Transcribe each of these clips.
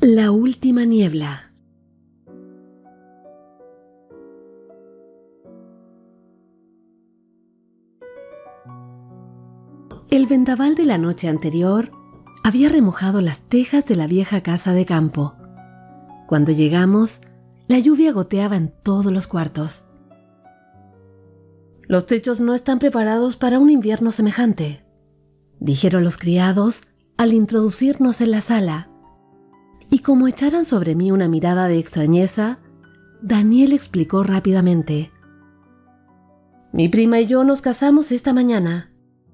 La última niebla. El vendaval de la noche anterior había remojado las tejas de la vieja casa de campo. Cuando llegamos, la lluvia goteaba en todos los cuartos. «Los techos no están preparados para un invierno semejante», dijeron los criados al introducirnos en la sala. Y como echaran sobre mí una mirada de extrañeza, Daniel explicó rápidamente. «Mi prima y yo nos casamos esta mañana».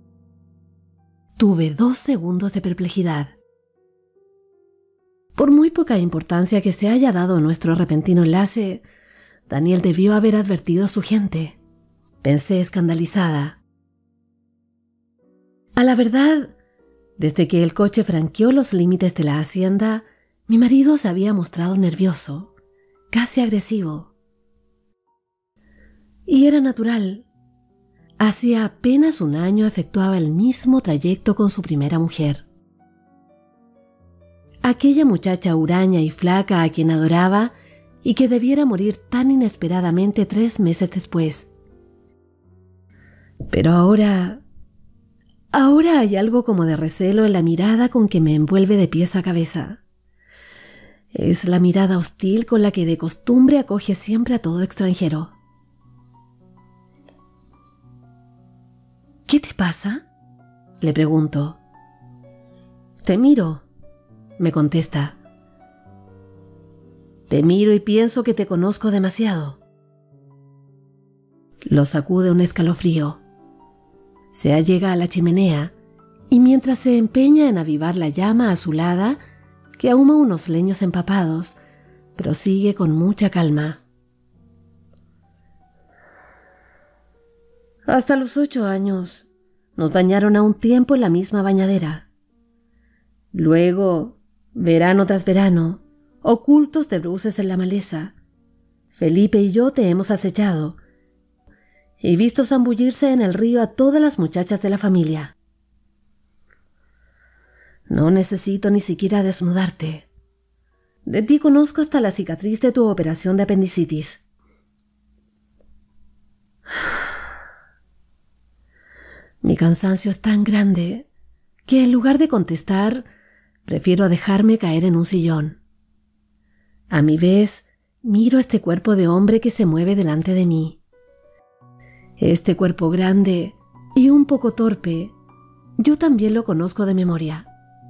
Tuve 2 segundos de perplejidad. Por muy poca importancia que se haya dado nuestro repentino enlace, Daniel debió haber advertido a su gente, pensé escandalizada. A la verdad, desde que el coche franqueó los límites de la hacienda, mi marido se había mostrado nervioso, casi agresivo. Y era natural. Hacía apenas un año efectuaba el mismo trayecto con su primera mujer. Aquella muchacha huraña y flaca a quien adoraba y que debiera morir tan inesperadamente 3 meses después. Pero ahora hay algo como de recelo en la mirada con que me envuelve de pies a cabeza. Es la mirada hostil con la que de costumbre acoge siempre a todo extranjero. «¿Qué te pasa?», le pregunto. «Te miro», me contesta. «Te miro y pienso que te conozco demasiado». Lo sacude un escalofrío. Se allega a la chimenea y mientras se empeña en avivar la llama azulada, que ahuma unos leños empapados, prosigue con mucha calma. «Hasta los 8 años nos bañaron a un tiempo en la misma bañadera. Luego, verano tras verano, ocultos de bruces en la maleza, Felipe y yo te hemos acechado y visto zambullirse en el río a todas las muchachas de la familia. No necesito ni siquiera desnudarte. De ti conozco hasta la cicatriz de tu operación de apendicitis». Mi cansancio es tan grande que en lugar de contestar, prefiero dejarme caer en un sillón. A mi vez, miro este cuerpo de hombre que se mueve delante de mí. Este cuerpo grande y un poco torpe, yo también lo conozco de memoria.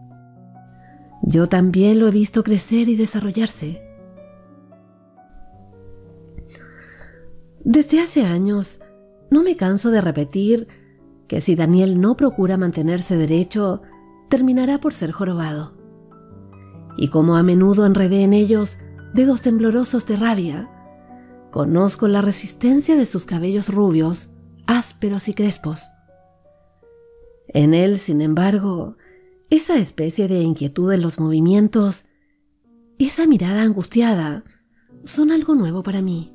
Yo también lo he visto crecer y desarrollarse. Desde hace años, no me canso de repetir que si Daniel no procura mantenerse derecho, terminará por ser jorobado. Y como a menudo enredé en ellos dedos temblorosos de rabia, conozco la resistencia de sus cabellos rubios, ásperos y crespos. En él, sin embargo, esa especie de inquietud en los movimientos, esa mirada angustiada, son algo nuevo para mí.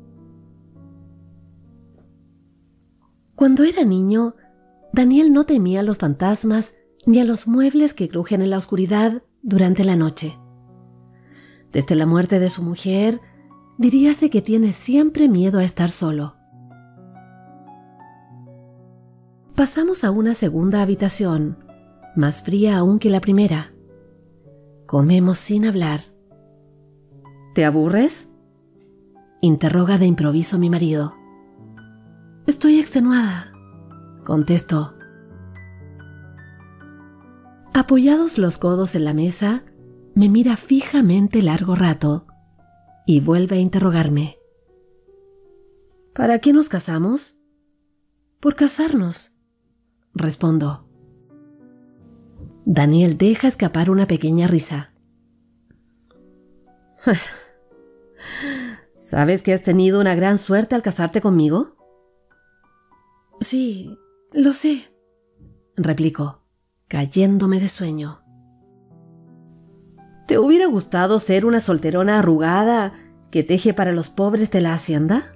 Cuando era niño, Daniel no temía a los fantasmas ni a los muebles que crujen en la oscuridad durante la noche. Desde la muerte de su mujer, diríase que tiene siempre miedo a estar solo. Pasamos a una segunda habitación, más fría aún que la primera. Comemos sin hablar. «¿Te aburres?», interroga de improviso mi marido. «Estoy extenuada», contesto. Apoyados los codos en la mesa, me mira fijamente largo rato y vuelve a interrogarme. «¿Para qué nos casamos?». «Por casarnos», respondo. Daniel deja escapar una pequeña risa. «¿Sabes que has tenido una gran suerte al casarte conmigo?». «Sí, lo sé», replico, cayéndome de sueño. ¿Te hubiera gustado ser una solterona arrugada que teje para los pobres de la hacienda?».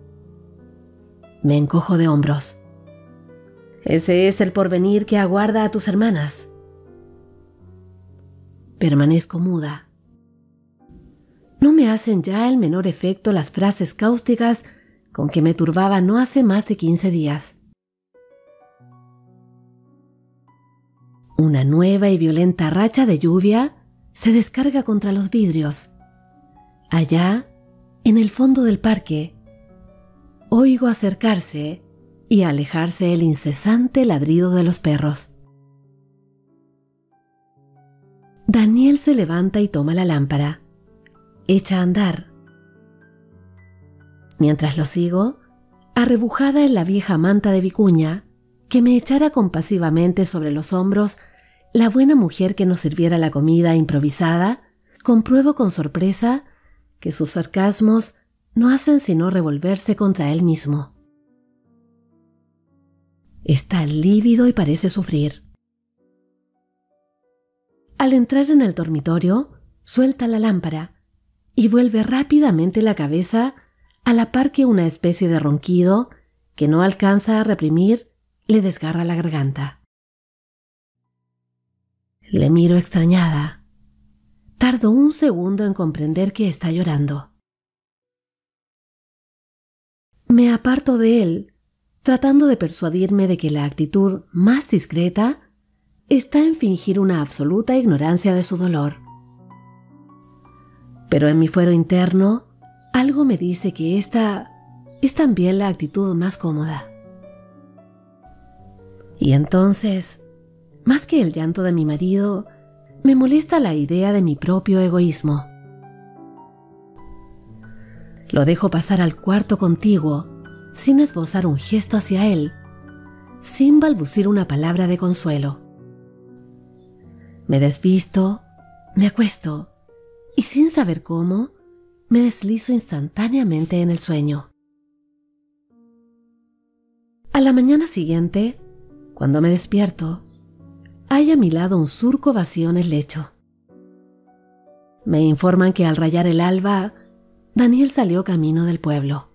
Me encojo de hombros. «Ese es el porvenir que aguarda a tus hermanas». Permanezco muda, no me hacen ya el menor efecto las frases cáusticas con que me turbaba no hace más de 15 días. Una nueva y violenta racha de lluvia se descarga contra los vidrios. Allá, en el fondo del parque, oigo acercarse y alejarse el incesante ladrido de los perros. Daniel se levanta y toma la lámpara. Echa a andar. Mientras lo sigo, arrebujada en la vieja manta de vicuña, que me echara compasivamente sobre los hombros la buena mujer que nos sirviera la comida improvisada, compruebo con sorpresa que sus sarcasmos no hacen sino revolverse contra él mismo. Está lívido y parece sufrir. Al entrar en el dormitorio, suelta la lámpara y vuelve rápidamente la cabeza a la par que una especie de ronquido que no alcanza a reprimir le desgarra la garganta. Le miro extrañada. Tardo un segundo en comprender que está llorando. Me aparto de él, tratando de persuadirme de que la actitud más discreta está en fingir una absoluta ignorancia de su dolor. Pero en mi fuero interno, algo me dice que esta es también la actitud más cómoda. Y entonces, más que el llanto de mi marido, me molesta la idea de mi propio egoísmo. Lo dejo pasar al cuarto contiguo, sin esbozar un gesto hacia él, sin balbucir una palabra de consuelo. Me desvisto, me acuesto y sin saber cómo, me deslizo instantáneamente en el sueño. A la mañana siguiente, cuando me despierto, hay a mi lado un surco vacío en el lecho. Me informan que al rayar el alba, Daniel salió camino del pueblo.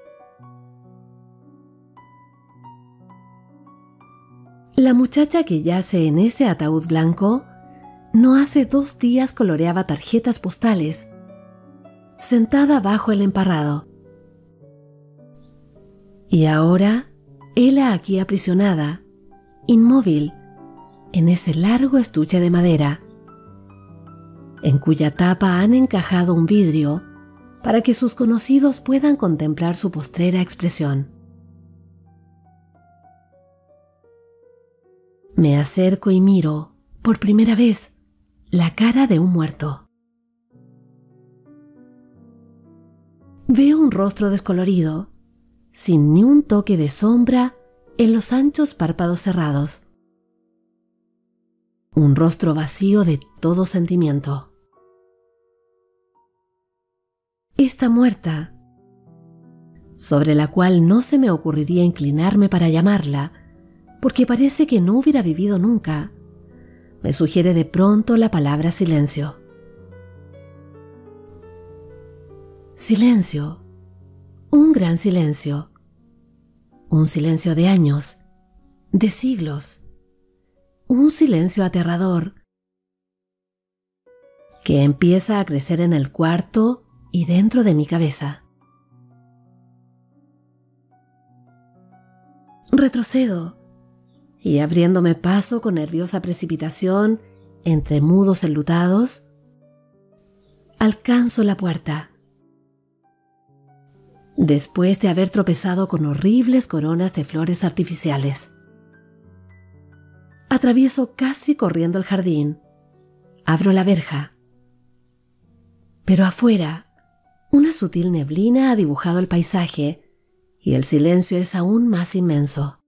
La muchacha que yace en ese ataúd blanco no hace 2 días coloreaba tarjetas postales, sentada bajo el emparrado. Y ahora, hela aquí aprisionada, inmóvil, en ese largo estuche de madera, en cuya tapa han encajado un vidrio para que sus conocidos puedan contemplar su postrera expresión. Me acerco y miro, por primera vez, la cara de un muerto. Veo un rostro descolorido, sin ni un toque de sombra en los anchos párpados cerrados. Un rostro vacío de todo sentimiento. Está muerta, sobre la cual no se me ocurriría inclinarme para llamarla, porque parece que no hubiera vivido nunca, me sugiere de pronto la palabra silencio. Silencio, un gran silencio, un silencio de años, de siglos, un silencio aterrador que empieza a crecer en el cuarto y dentro de mi cabeza. Retrocedo y abriéndome paso con nerviosa precipitación entre mudos enlutados, alcanzo la puerta. Después de haber tropezado con horribles coronas de flores artificiales. Atravieso casi corriendo el jardín. Abro la verja. Pero afuera, una sutil neblina ha dibujado el paisaje y el silencio es aún más inmenso.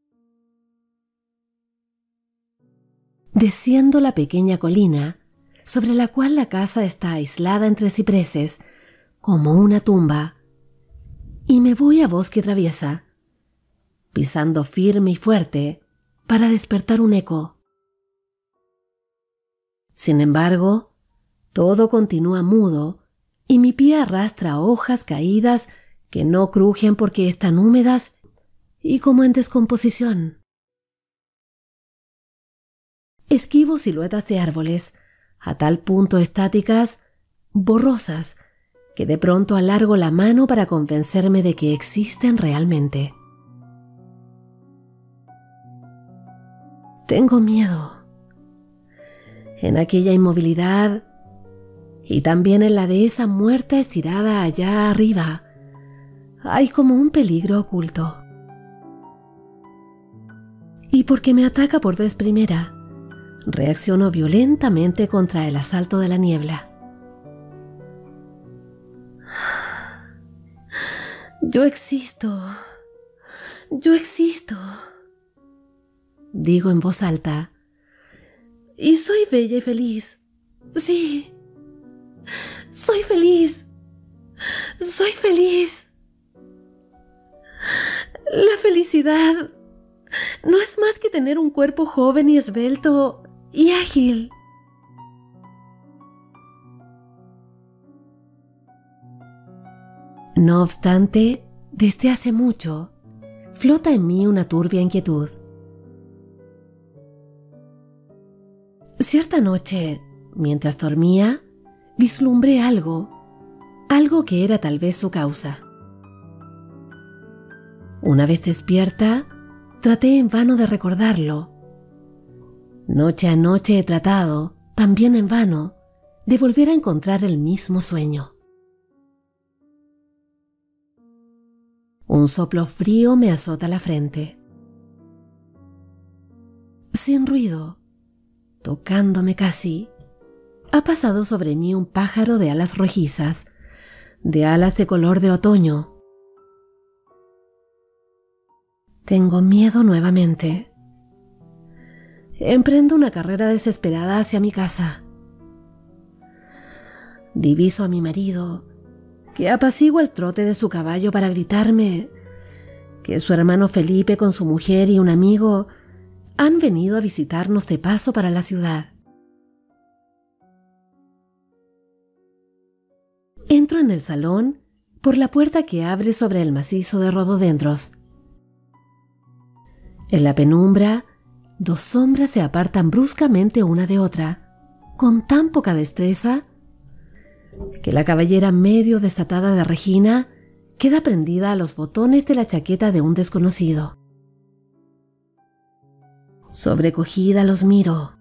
Desciendo la pequeña colina, sobre la cual la casa está aislada entre cipreses, como una tumba, y me voy a bosque traviesa, pisando firme y fuerte para despertar un eco. Sin embargo, todo continúa mudo y mi pie arrastra hojas caídas que no crujen porque están húmedas y como en descomposición. Esquivo siluetas de árboles, a tal punto estáticas, borrosas, que de pronto alargo la mano para convencerme de que existen realmente. Tengo miedo. En aquella inmovilidad y también en la de esa muerta estirada allá arriba, hay como un peligro oculto. Y porque me ataca por vez primera, reacciono violentamente contra el asalto de la niebla. Yo existo, digo en voz alta, y soy bella y feliz. Sí, soy feliz. La felicidad no es más que tener un cuerpo joven y esbelto y ágil. No obstante, desde hace mucho, flota en mí una turbia inquietud. Cierta noche, mientras dormía, vislumbré algo que era tal vez su causa. Una vez despierta, traté en vano de recordarlo. Noche a noche he tratado, también en vano, de volver a encontrar el mismo sueño. Un soplo frío me azota la frente. Sin ruido, tocándome casi, ha pasado sobre mí un pájaro de alas rojizas, de alas de color de otoño. Tengo miedo nuevamente. Emprendo una carrera desesperada hacia mi casa. Diviso a mi marido, que apacigua el trote de su caballo para gritarme que su hermano Felipe con su mujer y un amigo han venido a visitarnos de paso para la ciudad. Entro en el salón por la puerta que abre sobre el macizo de rododendros. En la penumbra, dos sombras se apartan bruscamente una de otra, con tan poca destreza que la cabellera medio desatada de Regina queda prendida a los botones de la chaqueta de un desconocido. Sobrecogida los miro.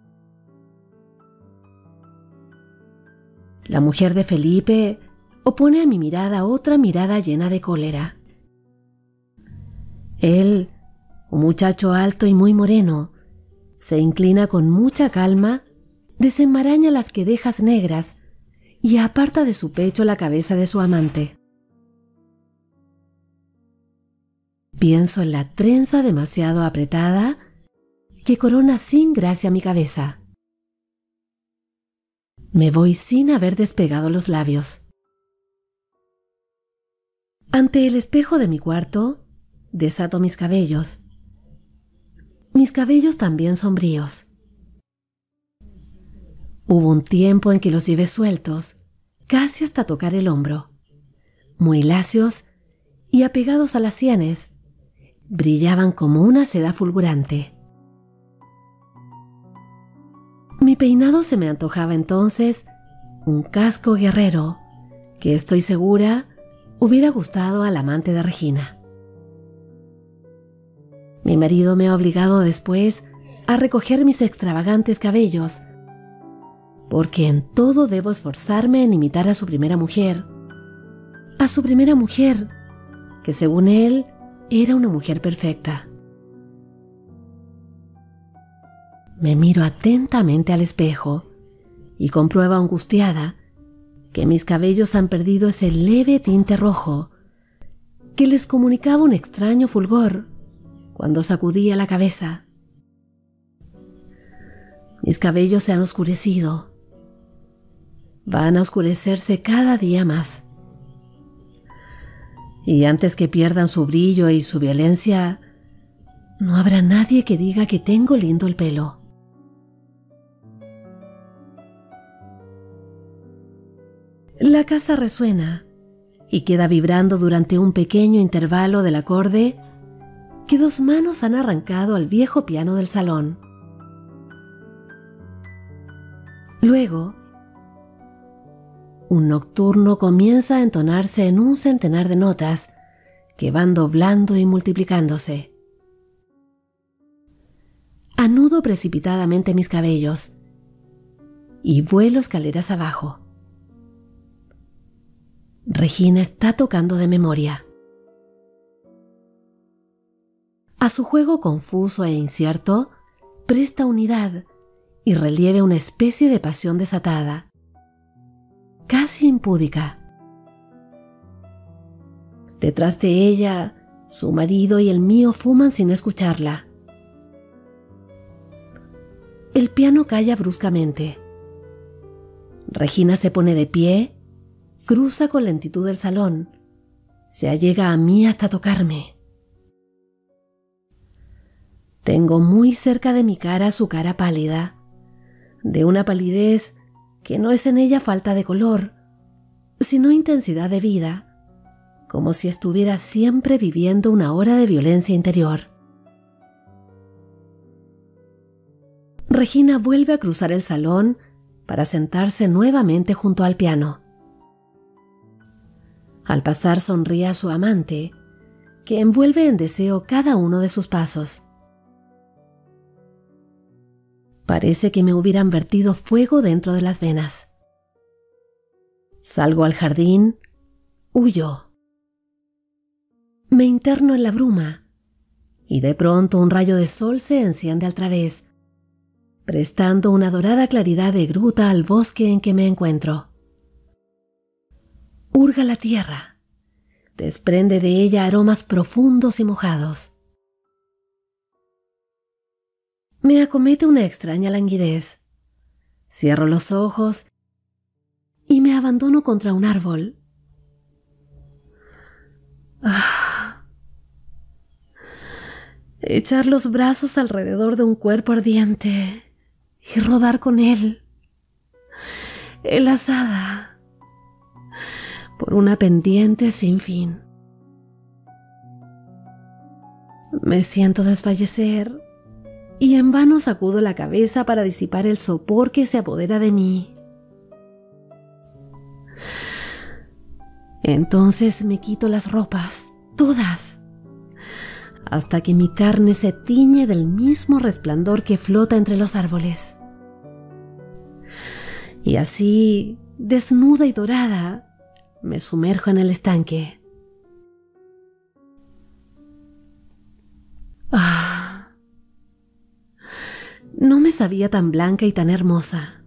La mujer de Felipe opone a mi mirada otra mirada llena de cólera. Él, un muchacho alto y muy moreno, se inclina con mucha calma, desenmaraña las quedejas negras y aparta de su pecho la cabeza de su amante. Pienso en la trenza demasiado apretada que corona sin gracia mi cabeza. Me voy sin haber despegado los labios. Ante el espejo de mi cuarto, desato mis cabellos también sombríos. Hubo un tiempo en que los llevé sueltos, casi hasta tocar el hombro, muy lacios y apegados a las sienes, brillaban como una seda fulgurante. Mi peinado se me antojaba entonces un casco guerrero que, estoy segura, hubiera gustado al amante de Regina. Mi marido me ha obligado después a recoger mis extravagantes cabellos, porque en todo debo esforzarme en imitar a su primera mujer, que según él era una mujer perfecta. Me miro atentamente al espejo y compruebo angustiada que mis cabellos han perdido ese leve tinte rojo que les comunicaba un extraño fulgor cuando sacudía la cabeza. Mis cabellos se han oscurecido. Van a oscurecerse cada día más. Y antes que pierdan su brillo y su violencia, no habrá nadie que diga que tengo lindo el pelo. La casa resuena y queda vibrando durante un pequeño intervalo del acorde que dos manos han arrancado al viejo piano del salón. Luego, un nocturno comienza a entonarse en un centenar de notas que van doblando y multiplicándose. Anudo precipitadamente mis cabellos y vuelo escaleras abajo. Regina está tocando de memoria. A su juego confuso e incierto presta unidad y relieve una especie de pasión desatada, casi impúdica. Detrás de ella, su marido y el mío fuman sin escucharla. El piano calla bruscamente. Regina se pone de pie, cruza con lentitud el salón, se allega a mí hasta tocarme. Tengo muy cerca de mi cara su cara pálida, de una palidez que no es en ella falta de color, sino intensidad de vida, como si estuviera siempre viviendo una hora de violencia interior. Regina vuelve a cruzar el salón para sentarse nuevamente junto al piano. Al pasar sonríe a su amante, que envuelve en deseo cada uno de sus pasos. Parece que me hubieran vertido fuego dentro de las venas. Salgo al jardín, huyo. Me interno en la bruma y de pronto un rayo de sol se enciende al través, prestando una dorada claridad de gruta al bosque en que me encuentro. Hurga la tierra, desprende de ella aromas profundos y mojados. Me acomete una extraña languidez. Cierro los ojos y me abandono contra un árbol. Echar los brazos alrededor de un cuerpo ardiente y rodar con él, enlazada por una pendiente sin fin. Me siento desfallecer y en vano sacudo la cabeza para disipar el sopor que se apodera de mí. Entonces me quito las ropas, todas, hasta que mi carne se tiñe del mismo resplandor que flota entre los árboles. Y así, desnuda y dorada, me sumerjo en el estanque. No me sabía tan blanca y tan hermosa.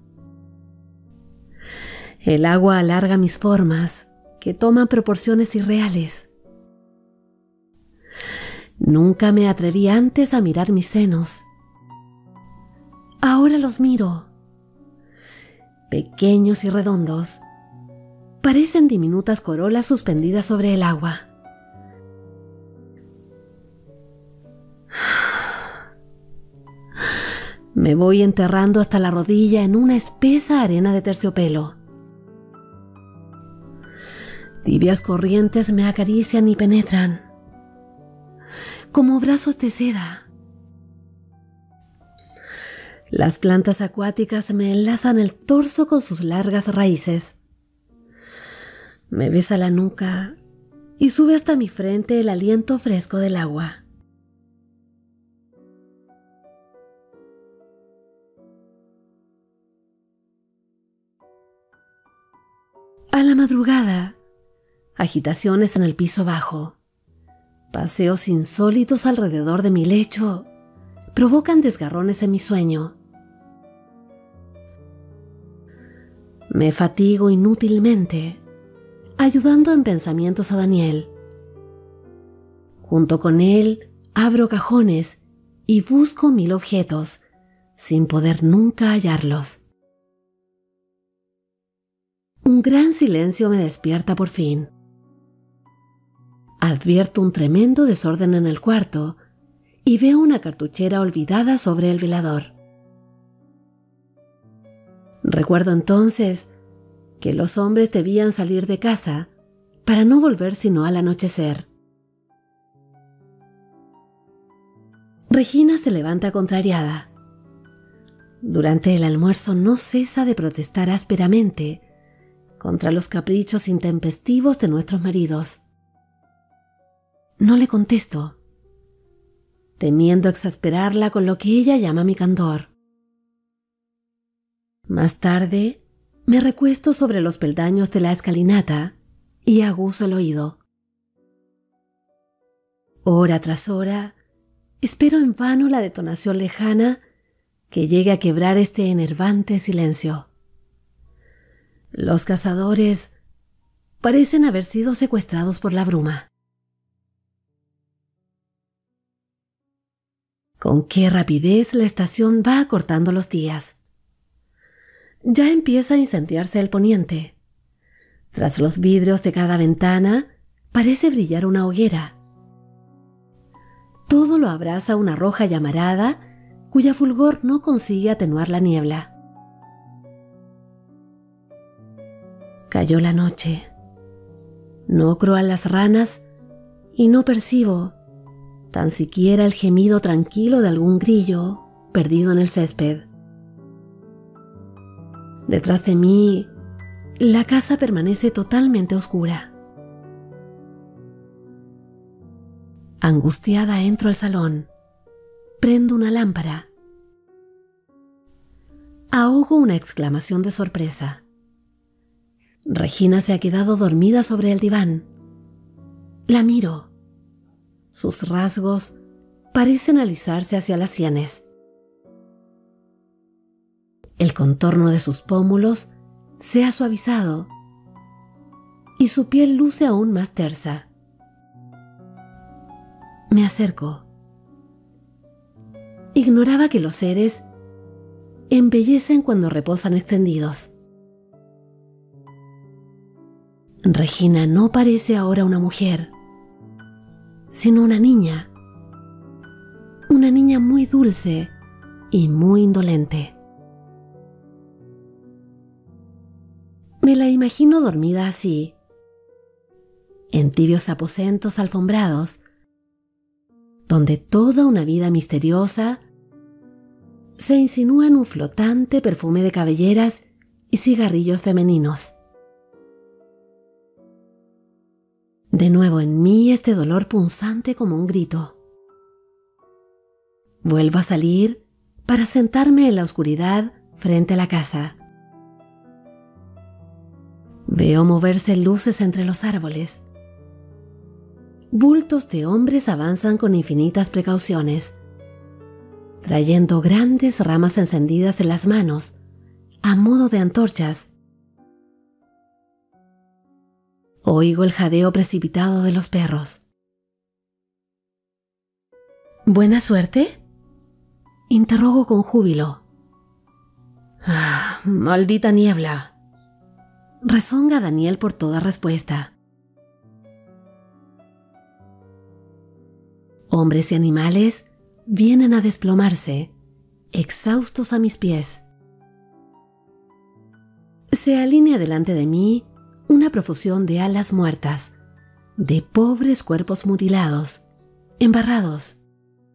El agua alarga mis formas, que toman proporciones irreales. Nunca me atreví antes a mirar mis senos. Ahora los miro. Pequeños y redondos, parecen diminutas corolas suspendidas sobre el agua. Me voy enterrando hasta la rodilla en una espesa arena de terciopelo. Tibias corrientes me acarician y penetran, como brazos de seda. Las plantas acuáticas me enlazan el torso con sus largas raíces. Me besa la nuca y sube hasta mi frente el aliento fresco del agua. A la madrugada, agitaciones en el piso bajo, paseos insólitos alrededor de mi lecho, provocan desgarrones en mi sueño. Me fatigo inútilmente, ayudando en pensamientos a Daniel. Junto con él, abro cajones y busco 1000 objetos, sin poder nunca hallarlos. Un gran silencio me despierta por fin. Advierto un tremendo desorden en el cuarto y veo una cartuchera olvidada sobre el velador. Recuerdo entonces que los hombres debían salir de casa para no volver sino al anochecer. Regina se levanta contrariada. Durante el almuerzo no cesa de protestar ásperamente, contra los caprichos intempestivos de nuestros maridos. No le contesto, temiendo exasperarla con lo que ella llama mi candor. Más tarde, me recuesto sobre los peldaños de la escalinata y aguzo el oído. Hora tras hora, espero en vano la detonación lejana que llegue a quebrar este enervante silencio. Los cazadores parecen haber sido secuestrados por la bruma. Con qué rapidez la estación va acortando los días. Ya empieza a incendiarse el poniente. Tras los vidrios de cada ventana parece brillar una hoguera. Todo lo abraza una roja llamarada cuya fulgor no consigue atenuar la niebla. Cayó la noche. No croan las ranas y no percibo tan siquiera el gemido tranquilo de algún grillo perdido en el césped. Detrás de mí, la casa permanece totalmente oscura. Angustiada entro al salón. Prendo una lámpara. Ahogo una exclamación de sorpresa. Regina se ha quedado dormida sobre el diván. La miro. Sus rasgos parecen alisarse hacia las sienes. El contorno de sus pómulos se ha suavizado y su piel luce aún más tersa. Me acerco. Ignoraba que los seres embellecen cuando reposan extendidos. Regina no parece ahora una mujer, sino una niña muy dulce y muy indolente. Me la imagino dormida así, en tibios aposentos alfombrados, donde toda una vida misteriosa se insinúa en un flotante perfume de cabelleras y cigarrillos femeninos. De nuevo en mí este dolor punzante como un grito. Vuelvo a salir para sentarme en la oscuridad frente a la casa. Veo moverse luces entre los árboles. Bultos de hombres avanzan con infinitas precauciones, trayendo grandes ramas encendidas en las manos, a modo de antorchas. Oigo el jadeo precipitado de los perros. ¿Buena suerte?, interrogo con júbilo. ¡Ah, maldita niebla!, rezonga Daniel por toda respuesta. Hombres y animales vienen a desplomarse, exhaustos a mis pies. Se alinea delante de mí una profusión de alas muertas, de pobres cuerpos mutilados, embarrados.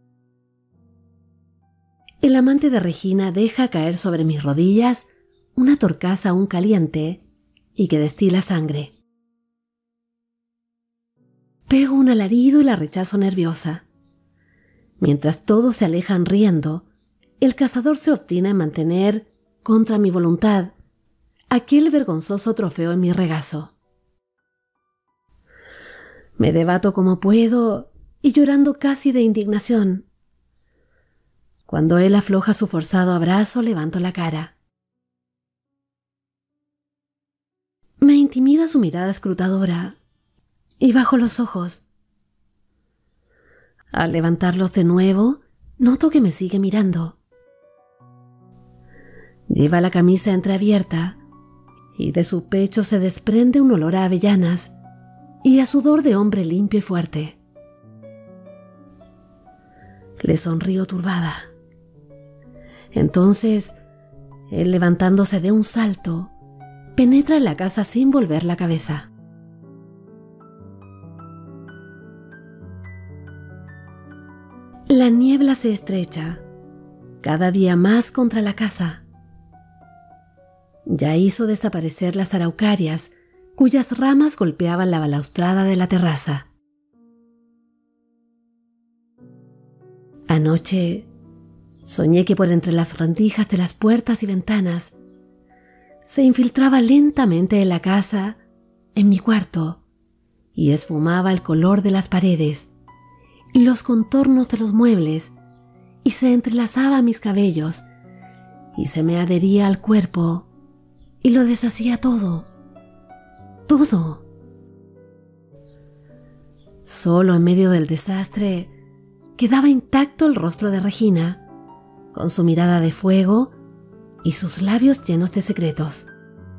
El amante de Regina deja caer sobre mis rodillas una torcaza aún caliente y que destila sangre. Pego un alarido y la rechazo nerviosa. Mientras todos se alejan riendo, el cazador se obstina en mantener, contra mi voluntad, aquel vergonzoso trofeo en mi regazo. Me debato como puedo y llorando casi de indignación. Cuando él afloja su forzado abrazo, levanto la cara. Me intimida su mirada escrutadora y bajo los ojos. Al levantarlos de nuevo, noto que me sigue mirando. Lleva la camisa entreabierta y de su pecho se desprende un olor a avellanas y a sudor de hombre limpio y fuerte. Le sonrío turbada. Entonces, él, levantándose de un salto, penetra en la casa sin volver la cabeza. La niebla se estrecha, cada día más contra la casa. Ya hizo desaparecer las araucarias, cuyas ramas golpeaban la balaustrada de la terraza. Anoche soñé que por entre las rendijas de las puertas y ventanas se infiltraba lentamente en la casa, en mi cuarto, y esfumaba el color de las paredes y los contornos de los muebles, y se entrelazaba a mis cabellos y se me adhería al cuerpo y lo deshacía todo, todo. Solo en medio del desastre quedaba intacto el rostro de Regina, con su mirada de fuego y sus labios llenos de secretos.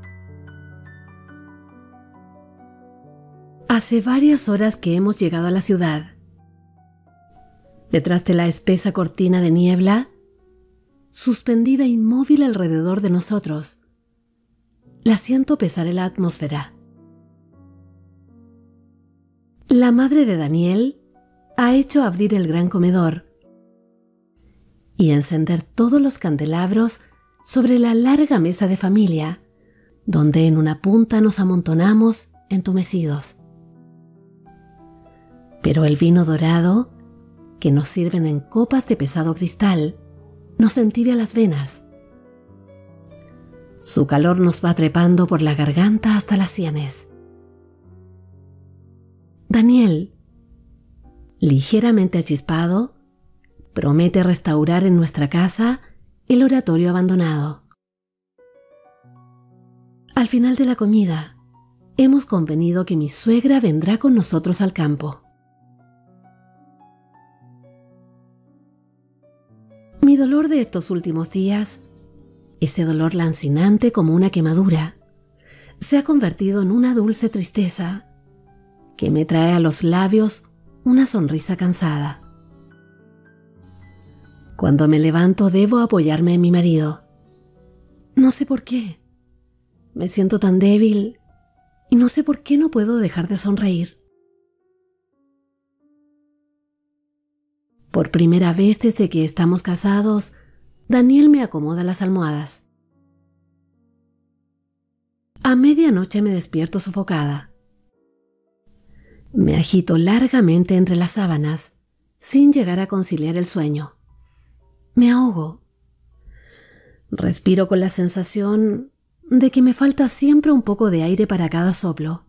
Hace varias horas que hemos llegado a la ciudad. Detrás de la espesa cortina de niebla, suspendida inmóvil alrededor de nosotros, la siento pesar en la atmósfera. La madre de Daniel ha hecho abrir el gran comedor y encender todos los candelabros sobre la larga mesa de familia, donde en una punta nos amontonamos entumecidos. Pero el vino dorado, que nos sirven en copas de pesado cristal, nos entibia las venas. Su calor nos va trepando por la garganta hasta las sienes. Daniel, ligeramente achispado, promete restaurar en nuestra casa el oratorio abandonado. Al final de la comida, hemos convenido que mi suegra vendrá con nosotros al campo. Mi dolor de estos últimos días, ese dolor lancinante como una quemadura, se ha convertido en una dulce tristeza que me trae a los labios una sonrisa cansada. Cuando me levanto debo apoyarme en mi marido. No sé por qué. Me siento tan débil y no sé por qué no puedo dejar de sonreír. Por primera vez desde que estamos casados, Daniel me acomoda las almohadas. A medianoche me despierto sofocada. Me agito largamente entre las sábanas, sin llegar a conciliar el sueño. Me ahogo. Respiro con la sensación de que me falta siempre un poco de aire para cada soplo.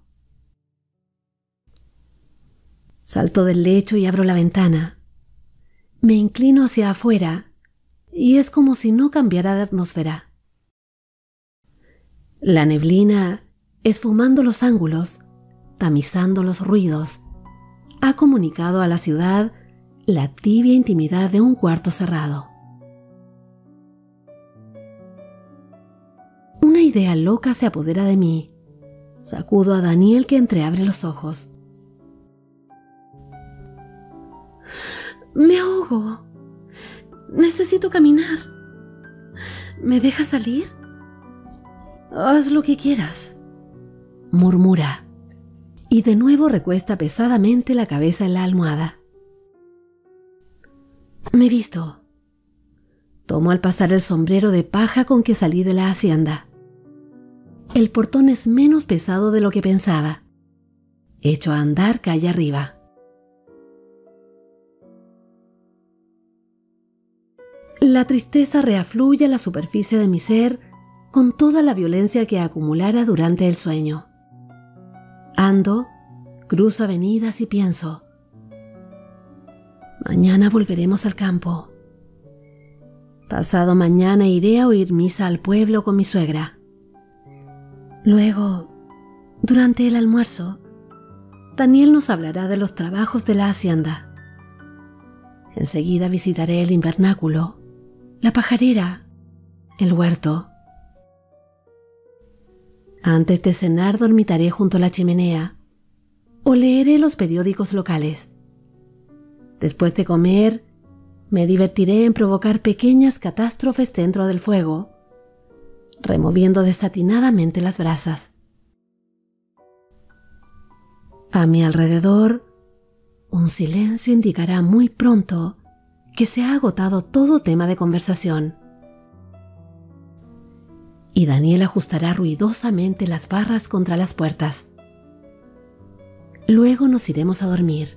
Salto del lecho y abro la ventana. Me inclino hacia afuera y es como si no cambiara de atmósfera. La neblina, esfumando los ángulos, tamizando los ruidos, ha comunicado a la ciudad la tibia intimidad de un cuarto cerrado. Una idea loca se apodera de mí. Sacudo a Daniel, que entreabre los ojos. Me ahogo. Necesito caminar. ¿Me dejas salir? Haz lo que quieras, murmura, y de nuevo recuesta pesadamente la cabeza en la almohada. Me visto. Tomo al pasar el sombrero de paja con que salí de la hacienda. El portón es menos pesado de lo que pensaba. Echo a andar calle arriba. La tristeza reafluye a la superficie de mi ser con toda la violencia que acumulara durante el sueño. Ando, cruzo avenidas y pienso: mañana volveremos al campo. Pasado mañana iré a oír misa al pueblo con mi suegra. Luego, durante el almuerzo, Daniel nos hablará de los trabajos de la hacienda. Enseguida visitaré el invernáculo, la pajarera, el huerto. Antes de cenar dormitaré junto a la chimenea o leeré los periódicos locales. Después de comer, me divertiré en provocar pequeñas catástrofes dentro del fuego, removiendo desatinadamente las brasas. A mi alrededor, un silencio indicará muy pronto que se ha agotado todo tema de conversación. y Daniel ajustará ruidosamente las barras contra las puertas. Luego nos iremos a dormir.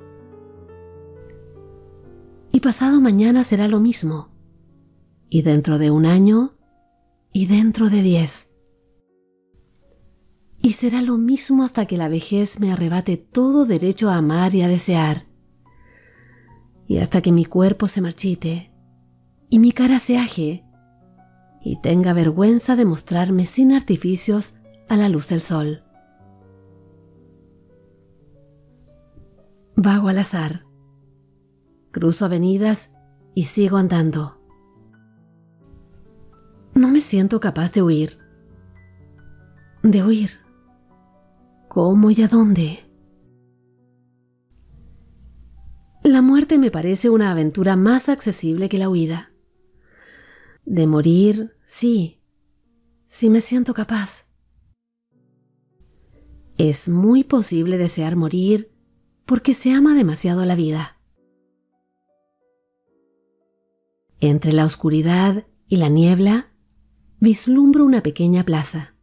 Y pasado mañana será lo mismo, y dentro de 1 año, y dentro de 10. Y será lo mismo hasta que la vejez me arrebate todo derecho a amar y a desear, y hasta que mi cuerpo se marchite, y mi cara se aje, y tenga vergüenza de mostrarme sin artificios a la luz del sol. Vago al azar. Cruzo avenidas y sigo andando. No me siento capaz de huir. De huir. ¿Cómo y a dónde? La muerte me parece una aventura más accesible que la huida. De morir, sí me siento capaz. Es muy posible desear morir porque se ama demasiado la vida. Entre la oscuridad y la niebla, vislumbro una pequeña plaza.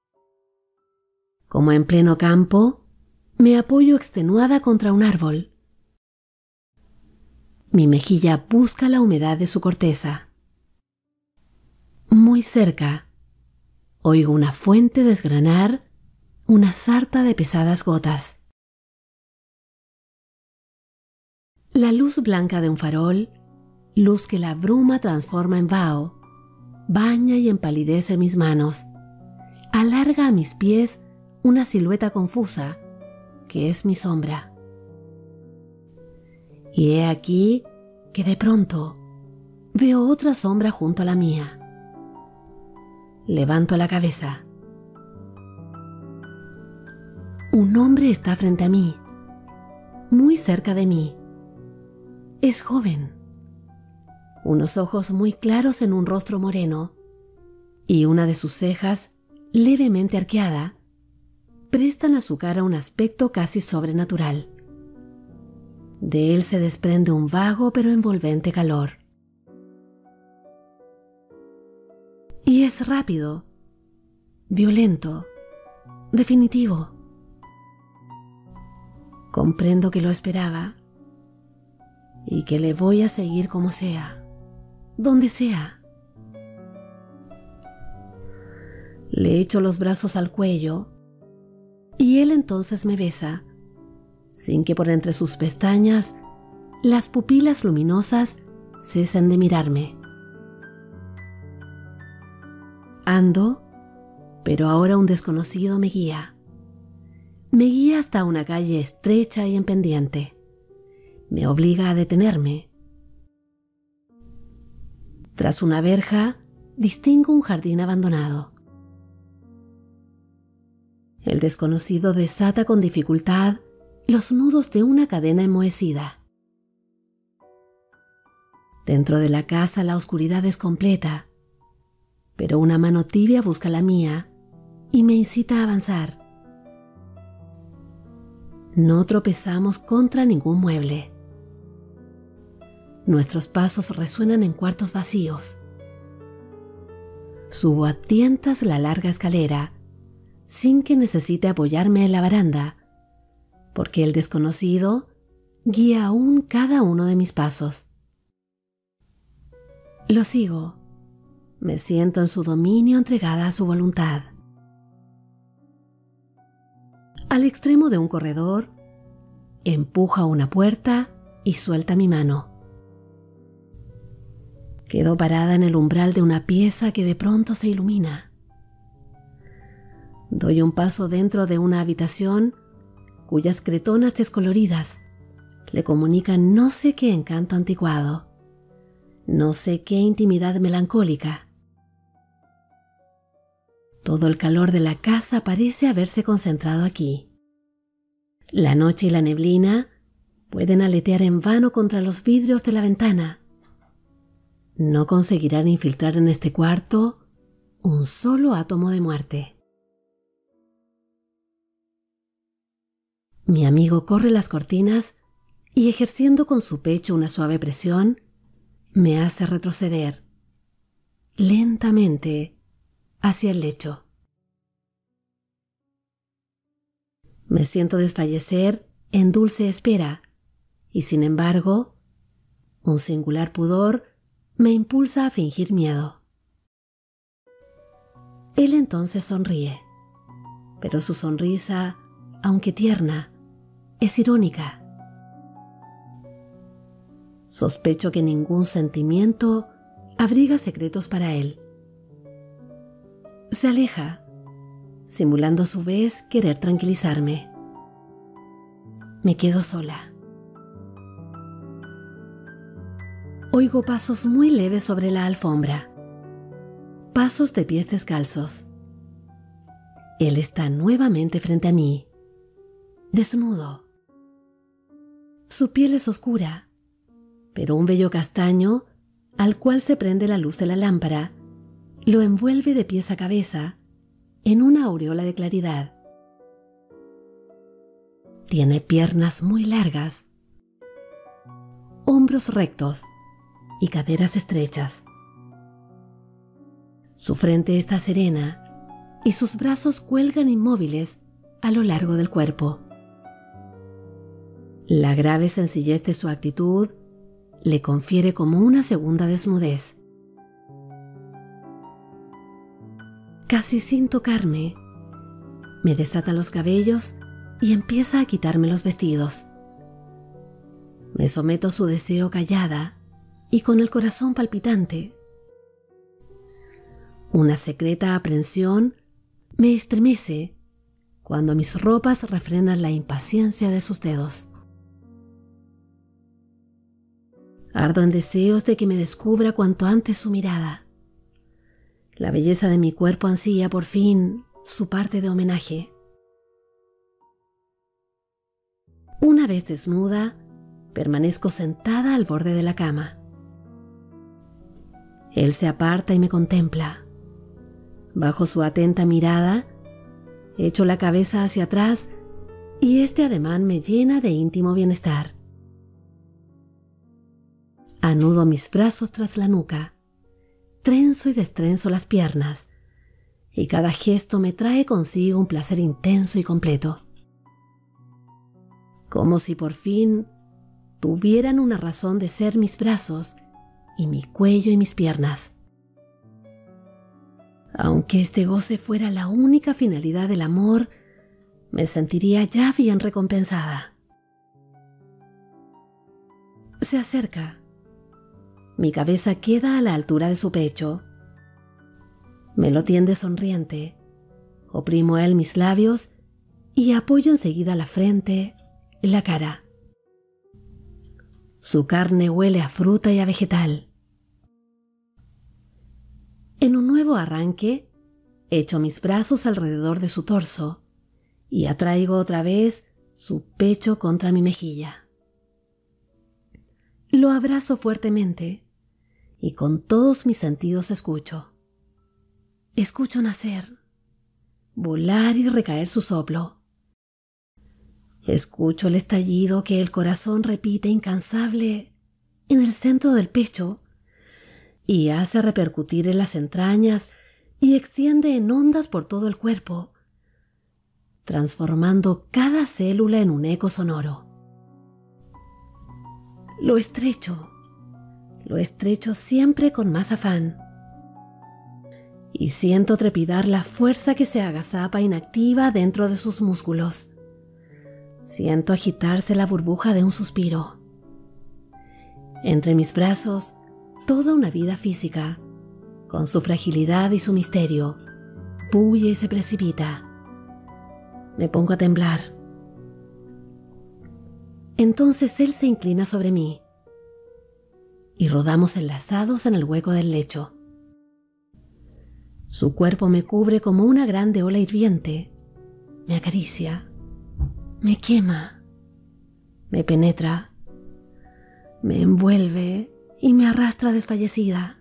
Como en pleno campo, me apoyo extenuada contra un árbol. Mi mejilla busca la humedad de su corteza. Muy cerca, oigo una fuente desgranar una sarta de pesadas gotas. La luz blanca de un farol, luz que la bruma transforma en vaho, baña y empalidece mis manos, alarga a mis pies una silueta confusa, que es mi sombra. Y he aquí que de pronto veo otra sombra junto a la mía. Levanto la cabeza. Un hombre está frente a mí, muy cerca de mí. Es joven. Unos ojos muy claros en un rostro moreno y una de sus cejas, levemente arqueada, prestan a su cara un aspecto casi sobrenatural. De él se desprende un vago pero envolvente calor. Y es rápido, violento, definitivo. Comprendo que lo esperaba y que le voy a seguir como sea, donde sea. Le echo los brazos al cuello y él entonces me besa, sin que por entre sus pestañas las pupilas luminosas cesen de mirarme. Ando, pero ahora un desconocido me guía. Me guía hasta una calle estrecha y en pendiente. Me obliga a detenerme. Tras una verja, distingo un jardín abandonado. El desconocido desata con dificultad los nudos de una cadena enmohecida. Dentro de la casa la oscuridad es completa, pero una mano tibia busca la mía y me incita a avanzar. No tropezamos contra ningún mueble. Nuestros pasos resuenan en cuartos vacíos. Subo a tientas la larga escalera, sin que necesite apoyarme en la baranda, porque el desconocido guía aún cada uno de mis pasos. Lo sigo. Me siento en su dominio, entregada a su voluntad. Al extremo de un corredor, empuja una puerta y suelta mi mano. Quedo parada en el umbral de una pieza que de pronto se ilumina. Doy un paso dentro de una habitación cuyas cretonas descoloridas le comunican no sé qué encanto anticuado, no sé qué intimidad melancólica. Todo el calor de la casa parece haberse concentrado aquí. La noche y la neblina pueden aletear en vano contra los vidrios de la ventana. No conseguirán infiltrar en este cuarto un solo átomo de muerte. Mi amigo corre las cortinas y, ejerciendo con su pecho una suave presión, me hace retroceder, lentamente, hacia el lecho. Me siento desfallecer en dulce espera y, sin embargo, un singular pudor me impulsa a fingir miedo. Él entonces sonríe, pero su sonrisa, aunque tierna, es irónica. Sospecho que ningún sentimiento abriga secretos para él. Se aleja, simulando a su vez querer tranquilizarme. Me quedo sola. Oigo pasos muy leves sobre la alfombra. Pasos de pies descalzos. Él está nuevamente frente a mí, desnudo. Su piel es oscura, pero un vello castaño, al cual se prende la luz de la lámpara, lo envuelve de pies a cabeza en una aureola de claridad. Tiene piernas muy largas, hombros rectos y caderas estrechas. Su frente está serena y sus brazos cuelgan inmóviles a lo largo del cuerpo. La grave sencillez de su actitud le confiere como una segunda desnudez. Casi sin tocarme, me desata los cabellos y empieza a quitarme los vestidos. Me someto a su deseo callada y con el corazón palpitante. Una secreta aprensión me estremece cuando mis ropas refrenan la impaciencia de sus dedos. Ardo en deseos de que me descubra cuanto antes su mirada. La belleza de mi cuerpo ansía por fin su parte de homenaje. Una vez desnuda, permanezco sentada al borde de la cama. Él se aparta y me contempla. Bajo su atenta mirada, echo la cabeza hacia atrás y este ademán me llena de íntimo bienestar. Anudo mis brazos tras la nuca, trenzo y destrenzo las piernas, y cada gesto me trae consigo un placer intenso y completo. Como si por fin tuvieran una razón de ser mis brazos y mi cuello y mis piernas. Aunque este goce fuera la única finalidad del amor, me sentiría ya bien recompensada. Se acerca. Mi cabeza queda a la altura de su pecho. Me lo tiende sonriente. Oprimo a él mis labios y apoyo enseguida la frente, la cara. Su carne huele a fruta y a vegetal. En un nuevo arranque, echo mis brazos alrededor de su torso y atraigo otra vez su pecho contra mi mejilla. Lo abrazo fuertemente y con todos mis sentidos escucho. Escucho nacer, volar y recaer su soplo. Escucho el estallido que el corazón repite incansable en el centro del pecho y hace repercutir en las entrañas y extiende en ondas por todo el cuerpo, transformando cada célula en un eco sonoro. Lo estrecho siempre con más afán. Y siento trepidar la fuerza que se agazapa inactiva dentro de sus músculos. Siento agitarse la burbuja de un suspiro. Entre mis brazos, toda una vida física, con su fragilidad y su misterio, bulle y se precipita. Me pongo a temblar. Entonces él se inclina sobre mí y rodamos enlazados en el hueco del lecho. Su cuerpo me cubre como una grande ola hirviente, me acaricia, me quema, me penetra, me envuelve y me arrastra desfallecida.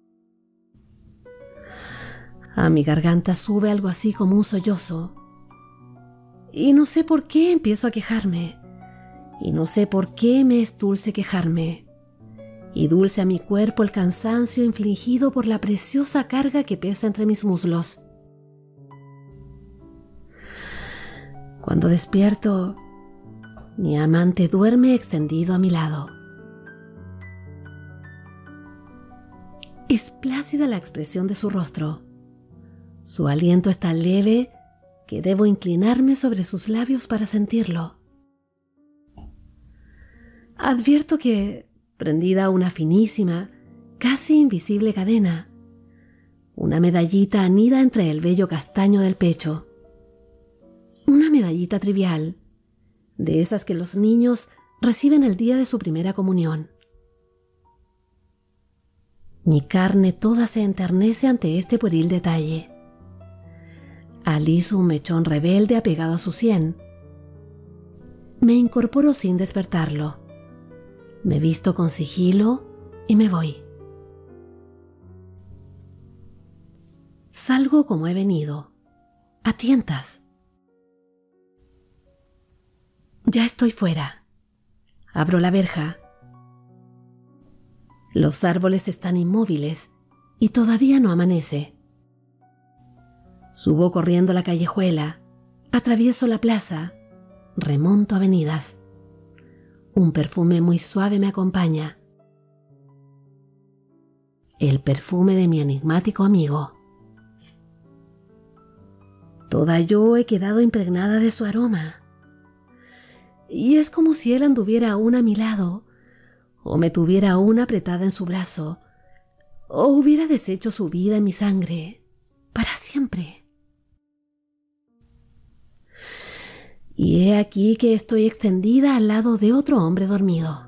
A mi garganta sube algo así como un sollozo, y no sé por qué empiezo a quejarme, y no sé por qué me es dulce quejarme, y dulce a mi cuerpo el cansancio infligido por la preciosa carga que pesa entre mis muslos. Cuando despierto, mi amante duerme extendido a mi lado. Es plácida la expresión de su rostro. Su aliento es tan leve que debo inclinarme sobre sus labios para sentirlo. Advierto que, prendida a una finísima, casi invisible cadena, una medallita anida entre el vello castaño del pecho. Una medallita trivial, de esas que los niños reciben el día de su primera comunión. Mi carne toda se enternece ante este pueril detalle. Aliso un mechón rebelde apegado a su sien. Me incorporo sin despertarlo. Me visto con sigilo y me voy. Salgo como he venido, a tientas. Ya estoy fuera. Abro la verja. Los árboles están inmóviles y todavía no amanece. Subo corriendo la callejuela, atravieso la plaza, remonto avenidas. Un perfume muy suave me acompaña. El perfume de mi enigmático amigo. Toda yo he quedado impregnada de su aroma. Y es como si él anduviera aún a mi lado, o me tuviera aún apretada en su brazo, o hubiera deshecho su vida en mi sangre, para siempre. Y he aquí que estoy extendida al lado de otro hombre dormido.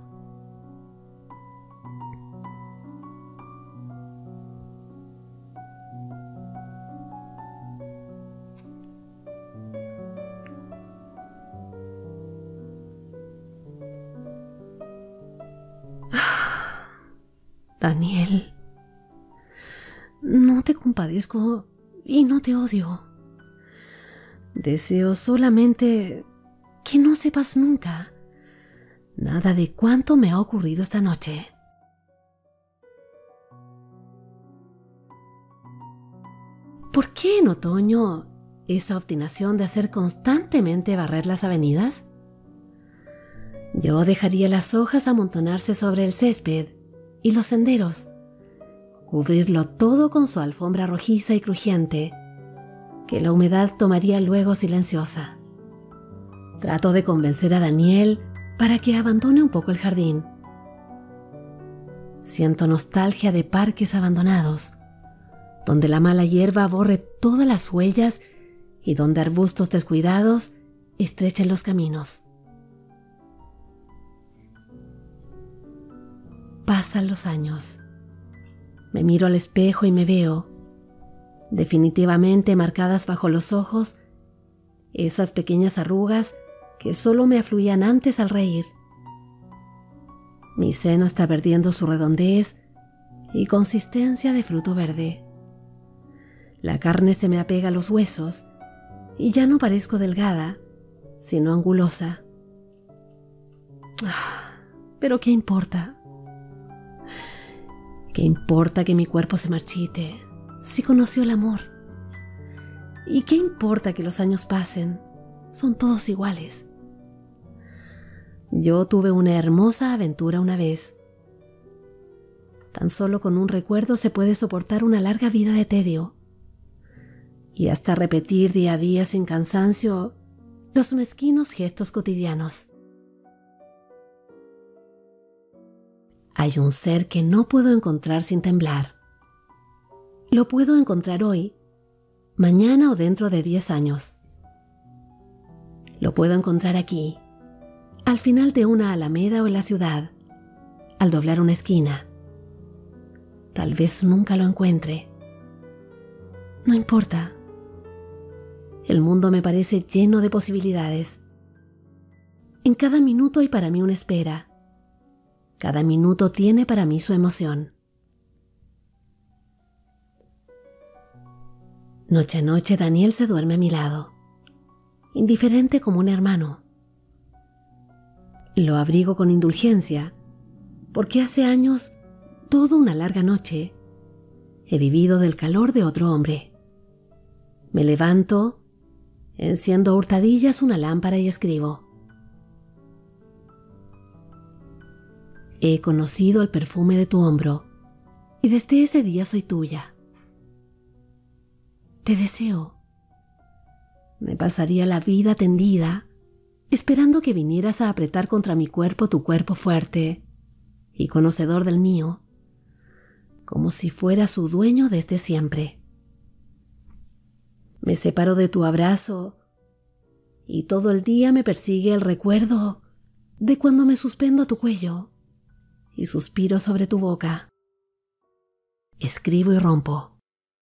Daniel, no te compadezco y no te odio. Deseo solamente que no sepas nunca nada de cuánto me ha ocurrido esta noche. ¿Por qué en otoño esa obstinación de hacer constantemente barrer las avenidas? Yo dejaría las hojas amontonarse sobre el césped y los senderos, cubrirlo todo con su alfombra rojiza y crujiente, que la humedad tomaría luego silenciosa. Trato de convencer a Daniel para que abandone un poco el jardín. Siento nostalgia de parques abandonados, donde la mala hierba borre todas las huellas y donde arbustos descuidados estrechen los caminos. Pasan los años. Me miro al espejo y me veo, definitivamente marcadas bajo los ojos, esas pequeñas arrugas que solo me afluían antes al reír. Mi seno está perdiendo su redondez y consistencia de fruto verde. La carne se me apega a los huesos y ya no parezco delgada, sino angulosa. Pero ¿qué importa? ¿Qué importa que mi cuerpo se marchite si conoció el amor? ¿Y qué importa que los años pasen? Son todos iguales. Yo tuve una hermosa aventura una vez. Tan solo con un recuerdo se puede soportar una larga vida de tedio. Y hasta repetir día a día sin cansancio los mezquinos gestos cotidianos. Hay un ser que no puedo encontrar sin temblar. Lo puedo encontrar hoy, mañana o dentro de 10 años. Lo puedo encontrar aquí, al final de una alameda o en la ciudad, al doblar una esquina. Tal vez nunca lo encuentre. No importa. El mundo me parece lleno de posibilidades. En cada minuto hay para mí una espera. Cada minuto tiene para mí su emoción. Noche a noche Daniel se duerme a mi lado, indiferente como un hermano. Lo abrigo con indulgencia, porque hace años toda una larga noche, he vivido del calor de otro hombre. Me levanto, enciendo a hurtadillas una lámpara y escribo. He conocido el perfume de tu hombro y desde ese día soy tuya. Te deseo. Me pasaría la vida tendida, esperando que vinieras a apretar contra mi cuerpo tu cuerpo fuerte y conocedor del mío, como si fuera su dueño desde siempre. Me separo de tu abrazo y todo el día me persigue el recuerdo de cuando me suspendo a tu cuello y suspiro sobre tu boca. Escribo y rompo.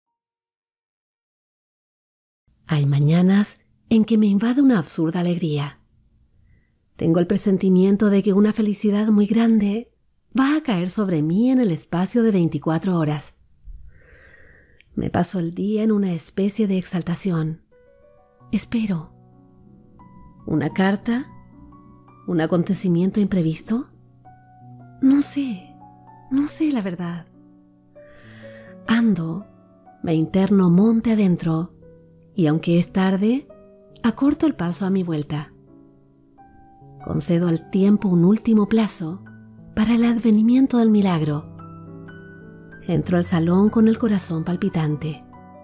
Hay mañanas en que me invade una absurda alegría. Tengo el presentimiento de que una felicidad muy grande va a caer sobre mí en el espacio de 24 horas. Me paso el día en una especie de exaltación. Espero. ¿Una carta? ¿Un acontecimiento imprevisto? No sé la verdad. Ando, me interno monte adentro y aunque es tarde, acorto el paso a mi vuelta. Concedo al tiempo un último plazo para el advenimiento del milagro. Entro al salón con el corazón palpitante.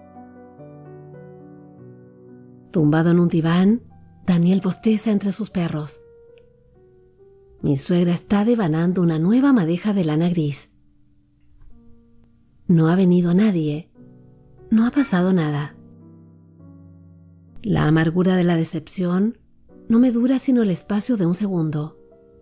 Tumbado en un diván, Daniel bosteza entre sus perros. Mi suegra está devanando una nueva madeja de lana gris. No ha venido nadie. No ha pasado nada. La amargura de la decepción no me dura sino el espacio de un segundo.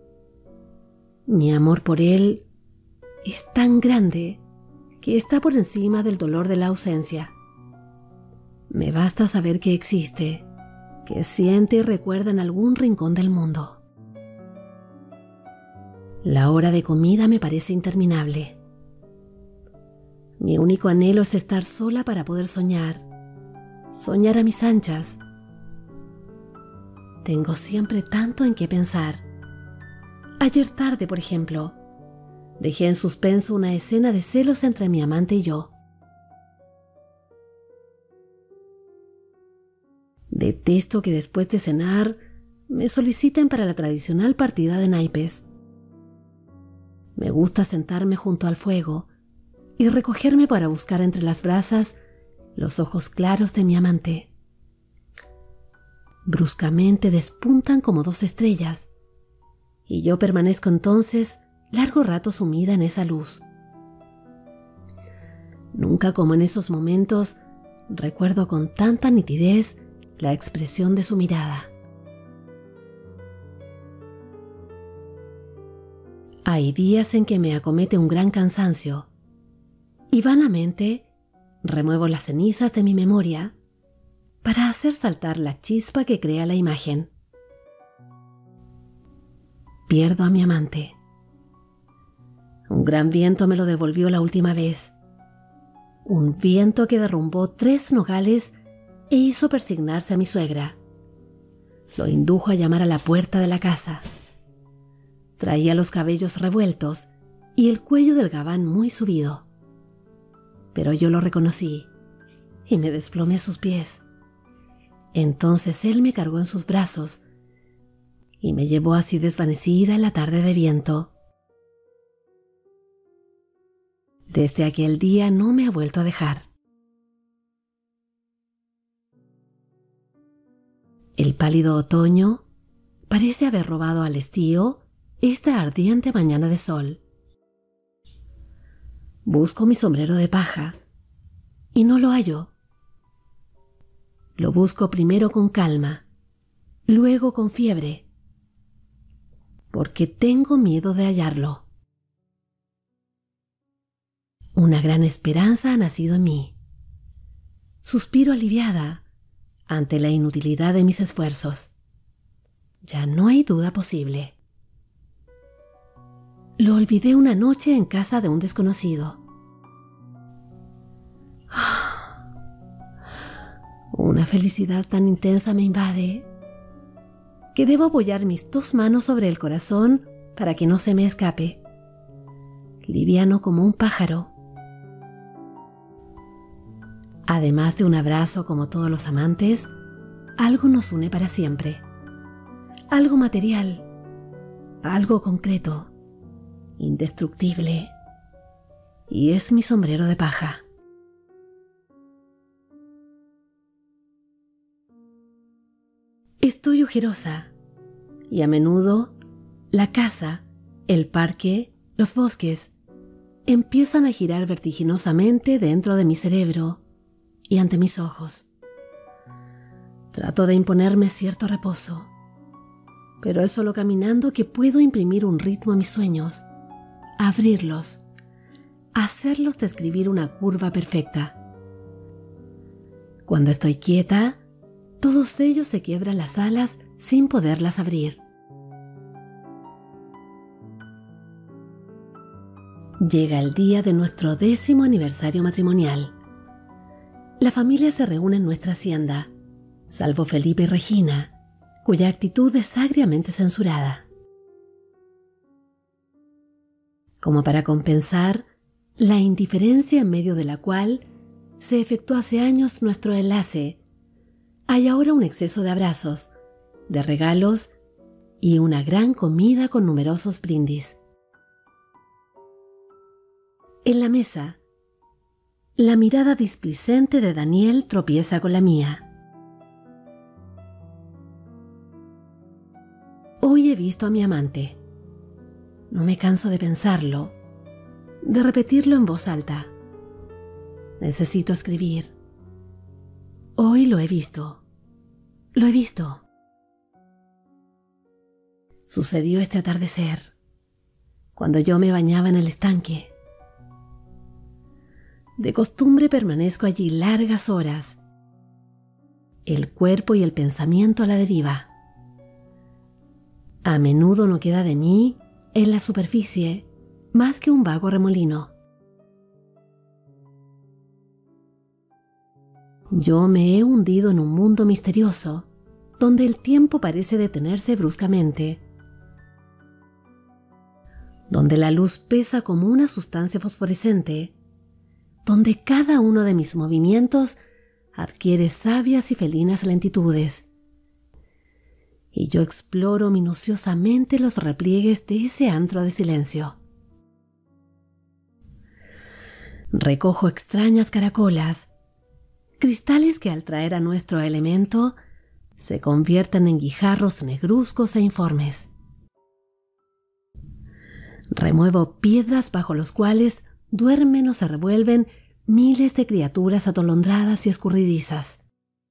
Mi amor por él es tan grande que está por encima del dolor de la ausencia. Me basta saber que existe, que siente y recuerda en algún rincón del mundo. La hora de comida me parece interminable. Mi único anhelo es estar sola para poder soñar a mis anchas. Tengo siempre tanto en qué pensar. Ayer tarde, por ejemplo, dejé en suspenso una escena de celos entre mi amante y yo. Detesto que después de cenar me soliciten para la tradicional partida de naipes. Me gusta sentarme junto al fuego y recogerme para buscar entre las brasas los ojos claros de mi amante. Bruscamente despuntan como dos estrellas y yo permanezco entonces largo rato sumida en esa luz. Nunca como en esos momentos recuerdo con tanta nitidez la expresión de su mirada. Hay días en que me acomete un gran cansancio y vanamente remuevo las cenizas de mi memoria para hacer saltar la chispa que crea la imagen. Pierdo a mi amante. Un gran viento me lo devolvió la última vez. Un viento que derrumbó 3 nogales e hizo persignarse a mi suegra. Lo indujo a llamar a la puerta de la casa. Traía los cabellos revueltos y el cuello del gabán muy subido. Pero yo lo reconocí y me desplomé a sus pies. Entonces él me cargó en sus brazos y me llevó así desvanecida en la tarde de viento. Desde aquel día no me ha vuelto a dejar. El pálido otoño parece haber robado al estío esta ardiente mañana de sol. Busco mi sombrero de paja y no lo hallo. Lo busco primero con calma, luego con fiebre, porque tengo miedo de hallarlo. Una gran esperanza ha nacido en mí. Suspiro aliviada ante la inutilidad de mis esfuerzos. Ya no hay duda posible. Lo olvidé una noche en casa de un desconocido. Una felicidad tan intensa me invade que debo apoyar mis 2 manos sobre el corazón para que no se me escape. liviano como un pájaro. Además de un abrazo como todos los amantes, algo nos une para siempre. Algo material, algo concreto, indestructible. Y es mi sombrero de paja. Estoy ojerosa y a menudo la casa, el parque, los bosques empiezan a girar vertiginosamente dentro de mi cerebro y ante mis ojos. Trato de imponerme cierto reposo, pero es solo caminando que puedo imprimir un ritmo a mis sueños, abrirlos, hacerlos describir una curva perfecta. Cuando estoy quieta, todos ellos se quiebran las alas sin poderlas abrir. Llega el día de nuestro 10º aniversario matrimonial. La familia se reúne en nuestra hacienda, salvo Felipe y Regina, cuya actitud es agriamente censurada. Como para compensar la indiferencia en medio de la cual se efectuó hace años nuestro enlace, hay ahora un exceso de abrazos, de regalos y una gran comida con numerosos brindis. En la mesa, la mirada displicente de Daniel tropieza con la mía. Hoy he visto a mi amante. No me canso de pensarlo, de repetirlo en voz alta. Necesito escribir. Hoy lo he visto. Lo he visto. Sucedió este atardecer, cuando yo me bañaba en el estanque. De costumbre permanezco allí largas horas, el cuerpo y el pensamiento a la deriva. A menudo no queda de mí, en la superficie, más que un vago remolino. Yo me he hundido en un mundo misterioso, donde el tiempo parece detenerse bruscamente, donde la luz pesa como una sustancia fosforescente, donde cada uno de mis movimientos adquiere sabias y felinas lentitudes. Y yo exploro minuciosamente los repliegues de ese antro de silencio. Recojo extrañas caracolas, cristales que al traer a nuestro elemento se convierten en guijarros negruzcos e informes. Remuevo piedras bajo los cuales duermen o se revuelven miles de criaturas atolondradas y escurridizas.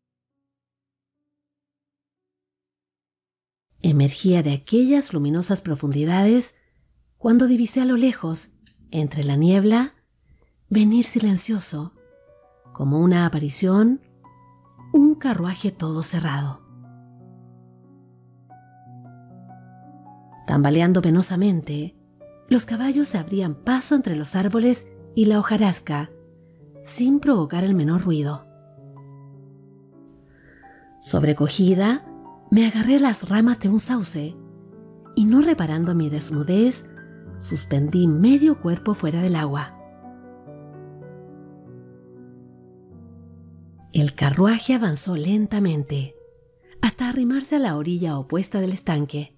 Emergía de aquellas luminosas profundidades cuando divisé a lo lejos, entre la niebla, venir silencioso, como una aparición, un carruaje todo cerrado. Tambaleando penosamente, los caballos se abrían paso entre los árboles y la hojarasca, sin provocar el menor ruido. Sobrecogida, me agarré a las ramas de un sauce y, no reparando mi desnudez, suspendí medio cuerpo fuera del agua. El carruaje avanzó lentamente, hasta arrimarse a la orilla opuesta del estanque.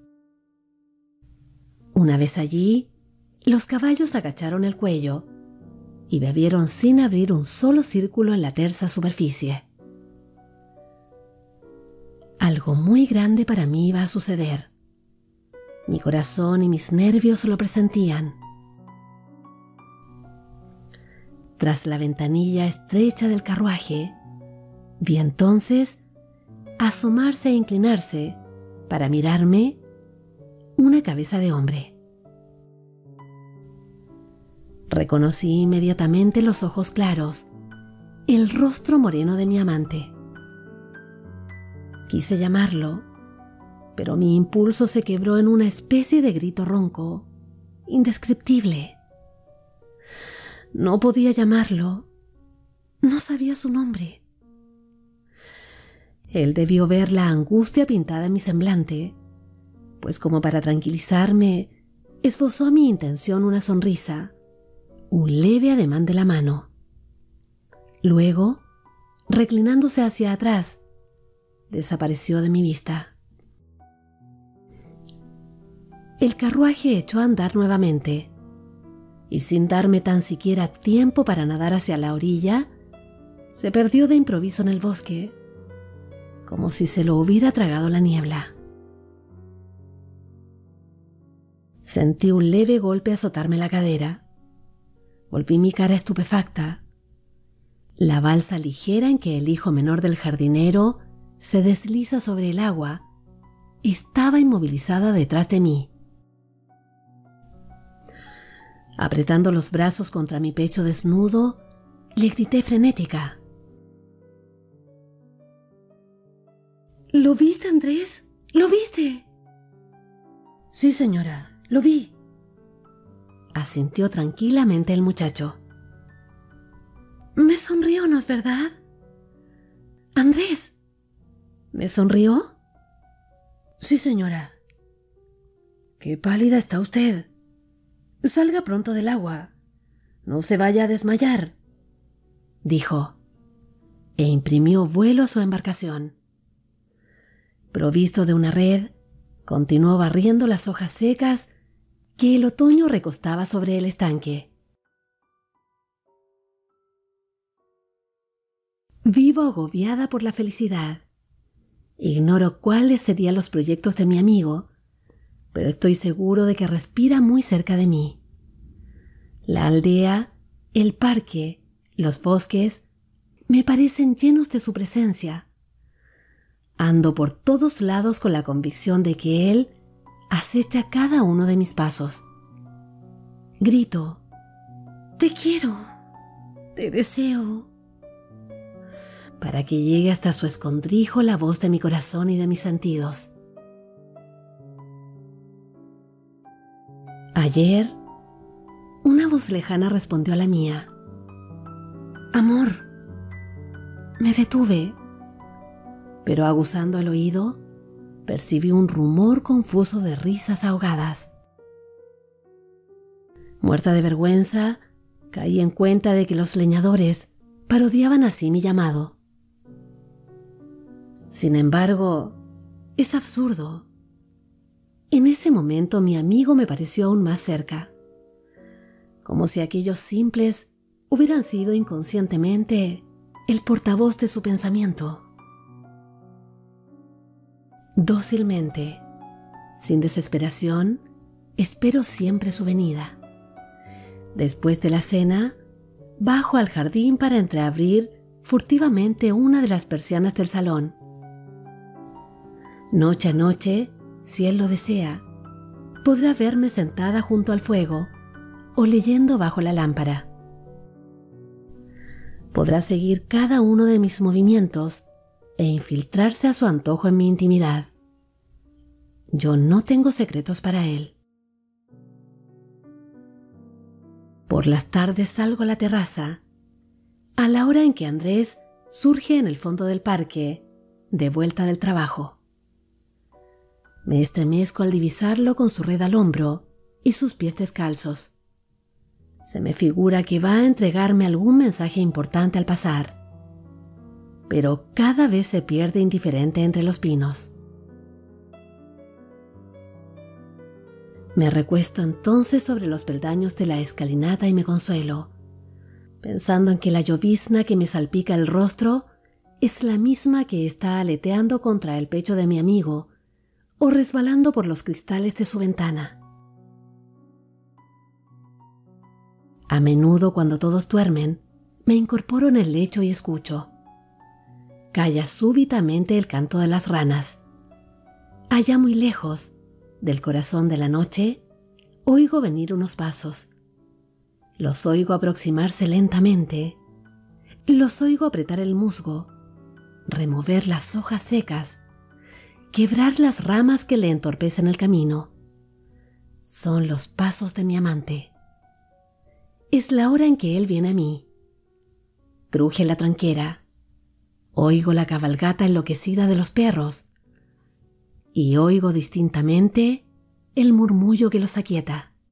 Una vez allí, los caballos agacharon el cuello y bebieron sin abrir un solo círculo en la tersa superficie. Algo muy grande para mí iba a suceder. Mi corazón y mis nervios lo presentían. Tras la ventanilla estrecha del carruaje, vi entonces asomarse e inclinarse para mirarme una cabeza de hombre. Reconocí inmediatamente los ojos claros, el rostro moreno de mi amante. Quise llamarlo, pero mi impulso se quebró en una especie de grito ronco, indescriptible. No podía llamarlo. No sabía su nombre. Él debió ver la angustia pintada en mi semblante, pues como para tranquilizarme, esbozó a mi intención una sonrisa, un leve ademán de la mano. Luego, reclinándose hacia atrás, desapareció de mi vista. El carruaje echó a andar nuevamente, y sin darme tan siquiera tiempo para nadar hacia la orilla, se perdió de improviso en el bosque, como si se lo hubiera tragado la niebla. Sentí un leve golpe azotarme la cadera. Volví mi cara estupefacta. La balsa ligera en que el hijo menor del jardinero se desliza sobre el agua estaba inmovilizada detrás de mí. Apretando los brazos contra mi pecho desnudo, le grité frenética. ¿Lo viste, Andrés? ¿Lo viste? Sí, señora, lo vi, asintió tranquilamente el muchacho. Me sonrió, ¿no es verdad? Andrés, ¿me sonrió? Sí, señora. Qué pálida está usted. Salga pronto del agua. No se vaya a desmayar, dijo, e imprimió vuelo a su embarcación. Provisto de una red, continuó barriendo las hojas secas que el otoño recostaba sobre el estanque. Vivo agobiada por la felicidad. Ignoro cuáles serían los proyectos de mi amigo, pero estoy seguro de que respira muy cerca de mí. La aldea, el parque, los bosques, me parecen llenos de su presencia. Ando por todos lados con la convicción de que él acecha cada uno de mis pasos. Grito: «Te quiero, te deseo», para que llegue hasta su escondrijo la voz de mi corazón y de mis sentidos. Ayer, una voz lejana respondió a la mía. «Amor». Me detuve, pero aguzando el oído, percibí un rumor confuso de risas ahogadas. Muerta de vergüenza, caí en cuenta de que los leñadores parodiaban así mi llamado. Sin embargo, es absurdo. En ese momento mi amigo me pareció aún más cerca, como si aquellos simples hubieran sido inconscientemente el portavoz de su pensamiento. Dócilmente, sin desesperación, espero siempre su venida. Después de la cena, bajo al jardín para entreabrir furtivamente una de las persianas del salón. Noche a noche, si él lo desea, podrá verme sentada junto al fuego o leyendo bajo la lámpara. Podrá seguir cada uno de mis movimientos e infiltrarse a su antojo en mi intimidad. Yo no tengo secretos para él. Por las tardes salgo a la terraza, a la hora en que Andrés surge en el fondo del parque, de vuelta del trabajo. Me estremezco al divisarlo con su red al hombro y sus pies descalzos. Se me figura que va a entregarme algún mensaje importante al pasar, pero cada vez se pierde indiferente entre los pinos. Me recuesto entonces sobre los peldaños de la escalinata y me consuelo, pensando en que la llovizna que me salpica el rostro es la misma que está aleteando contra el pecho de mi amigo o resbalando por los cristales de su ventana. A menudo, cuando todos duermen, me incorporo en el lecho y escucho. Calla súbitamente el canto de las ranas. Allá muy lejos, del corazón de la noche, oigo venir unos pasos. Los oigo aproximarse lentamente. Los oigo apretar el musgo, remover las hojas secas, quebrar las ramas que le entorpecen el camino. Son los pasos de mi amante. Es la hora en que él viene a mí. Cruje la tranquera. Oigo la cabalgata enloquecida de los perros y oigo distintamente el murmullo que los aquieta.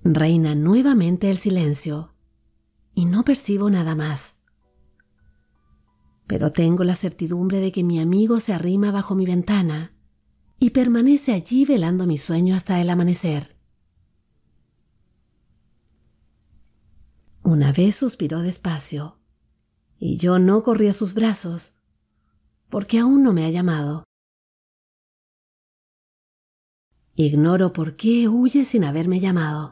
Reina nuevamente el silencio y no percibo nada más. Pero tengo la certidumbre de que mi amigo se arrima bajo mi ventana y permanece allí velando mi sueño hasta el amanecer. Una vez suspiró despacio y yo no corrí a sus brazos porque aún no me ha llamado. Ignoro por qué huye sin haberme llamado.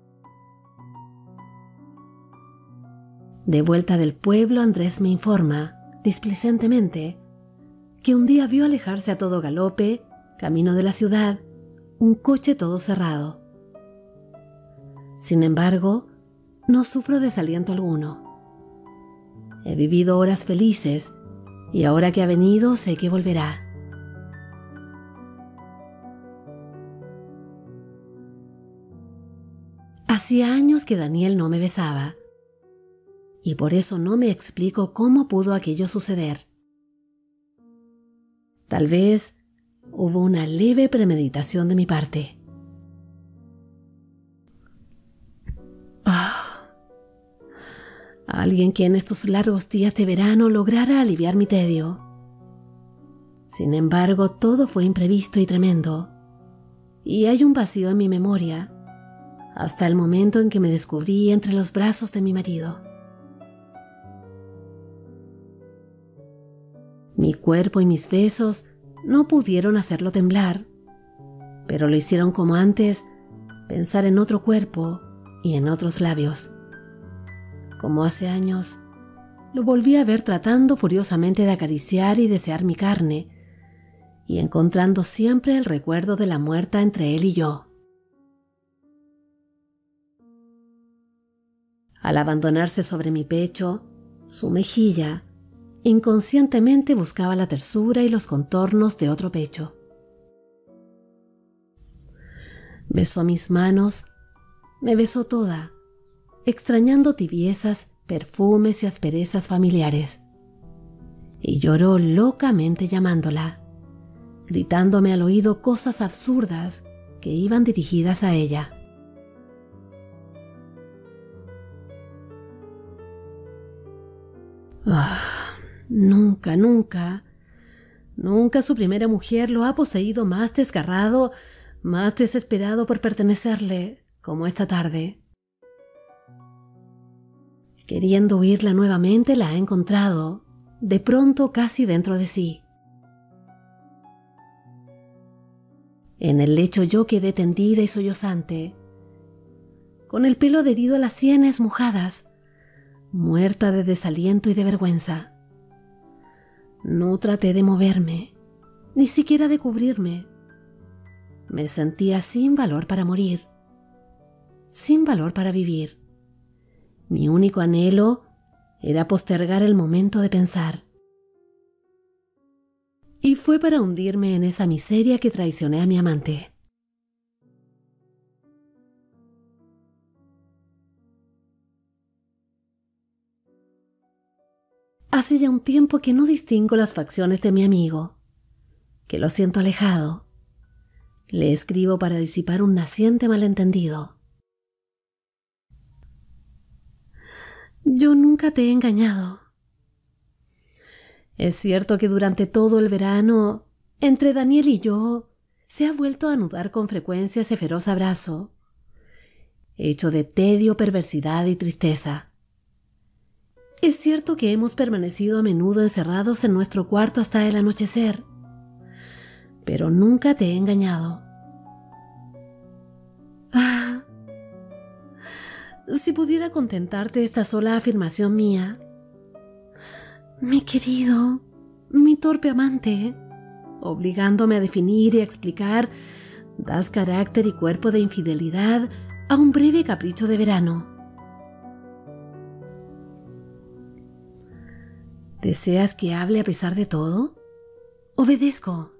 De vuelta del pueblo, Andrés me informa, displicentemente, que un día vio alejarse a todo galope, camino de la ciudad, un coche todo cerrado. Sin embargo, no sufro desaliento alguno. He vivido horas felices y ahora que ha venido sé que volverá. Hacía años que Daniel no me besaba y por eso no me explico cómo pudo aquello suceder. Tal vez hubo una leve premeditación de mi parte. Alguien que en estos largos días de verano lograra aliviar mi tedio. Sin embargo, todo fue imprevisto y tremendo, y hay un vacío en mi memoria, hasta el momento en que me descubrí entre los brazos de mi marido. Mi cuerpo y mis besos no pudieron hacerlo temblar, pero lo hicieron como antes, pensar en otro cuerpo y en otros labios. Como hace años, lo volví a ver tratando furiosamente de acariciar y desear mi carne, y encontrando siempre el recuerdo de la muerta entre él y yo. Al abandonarse sobre mi pecho, su mejilla inconscientemente buscaba la tersura y los contornos de otro pecho. Besó mis manos, me besó toda, extrañando tibiezas, perfumes y asperezas familiares. Y lloró locamente llamándola, gritándome al oído cosas absurdas que iban dirigidas a ella. Nunca su primera mujer lo ha poseído más desgarrado, más desesperado por pertenecerle, como esta tarde. Queriendo huirla nuevamente, la ha encontrado, de pronto casi dentro de sí. En el lecho yo quedé tendida y sollozante, con el pelo adherido a las sienes mojadas, muerta de desaliento y de vergüenza. No traté de moverme, ni siquiera de cubrirme. Me sentía sin valor para morir, sin valor para vivir. Mi único anhelo era postergar el momento de pensar. Y fue para hundirme en esa miseria que traicioné a mi amante. Hace ya un tiempo que no distingo las facciones de mi amigo, que lo siento alejado. Le escribo para disipar un naciente malentendido. Yo nunca te he engañado. Es cierto que durante todo el verano, entre Daniel y yo, se ha vuelto a anudar con frecuencia ese feroz abrazo, hecho de tedio, perversidad y tristeza. Es cierto que hemos permanecido a menudo encerrados en nuestro cuarto hasta el anochecer, pero nunca te he engañado. Si pudiera contentarte esta sola afirmación mía. Mi querido, mi torpe amante, obligándome a definir y a explicar, das carácter y cuerpo de infidelidad a un breve capricho de verano. ¿Deseas que hable a pesar de todo? Obedezco.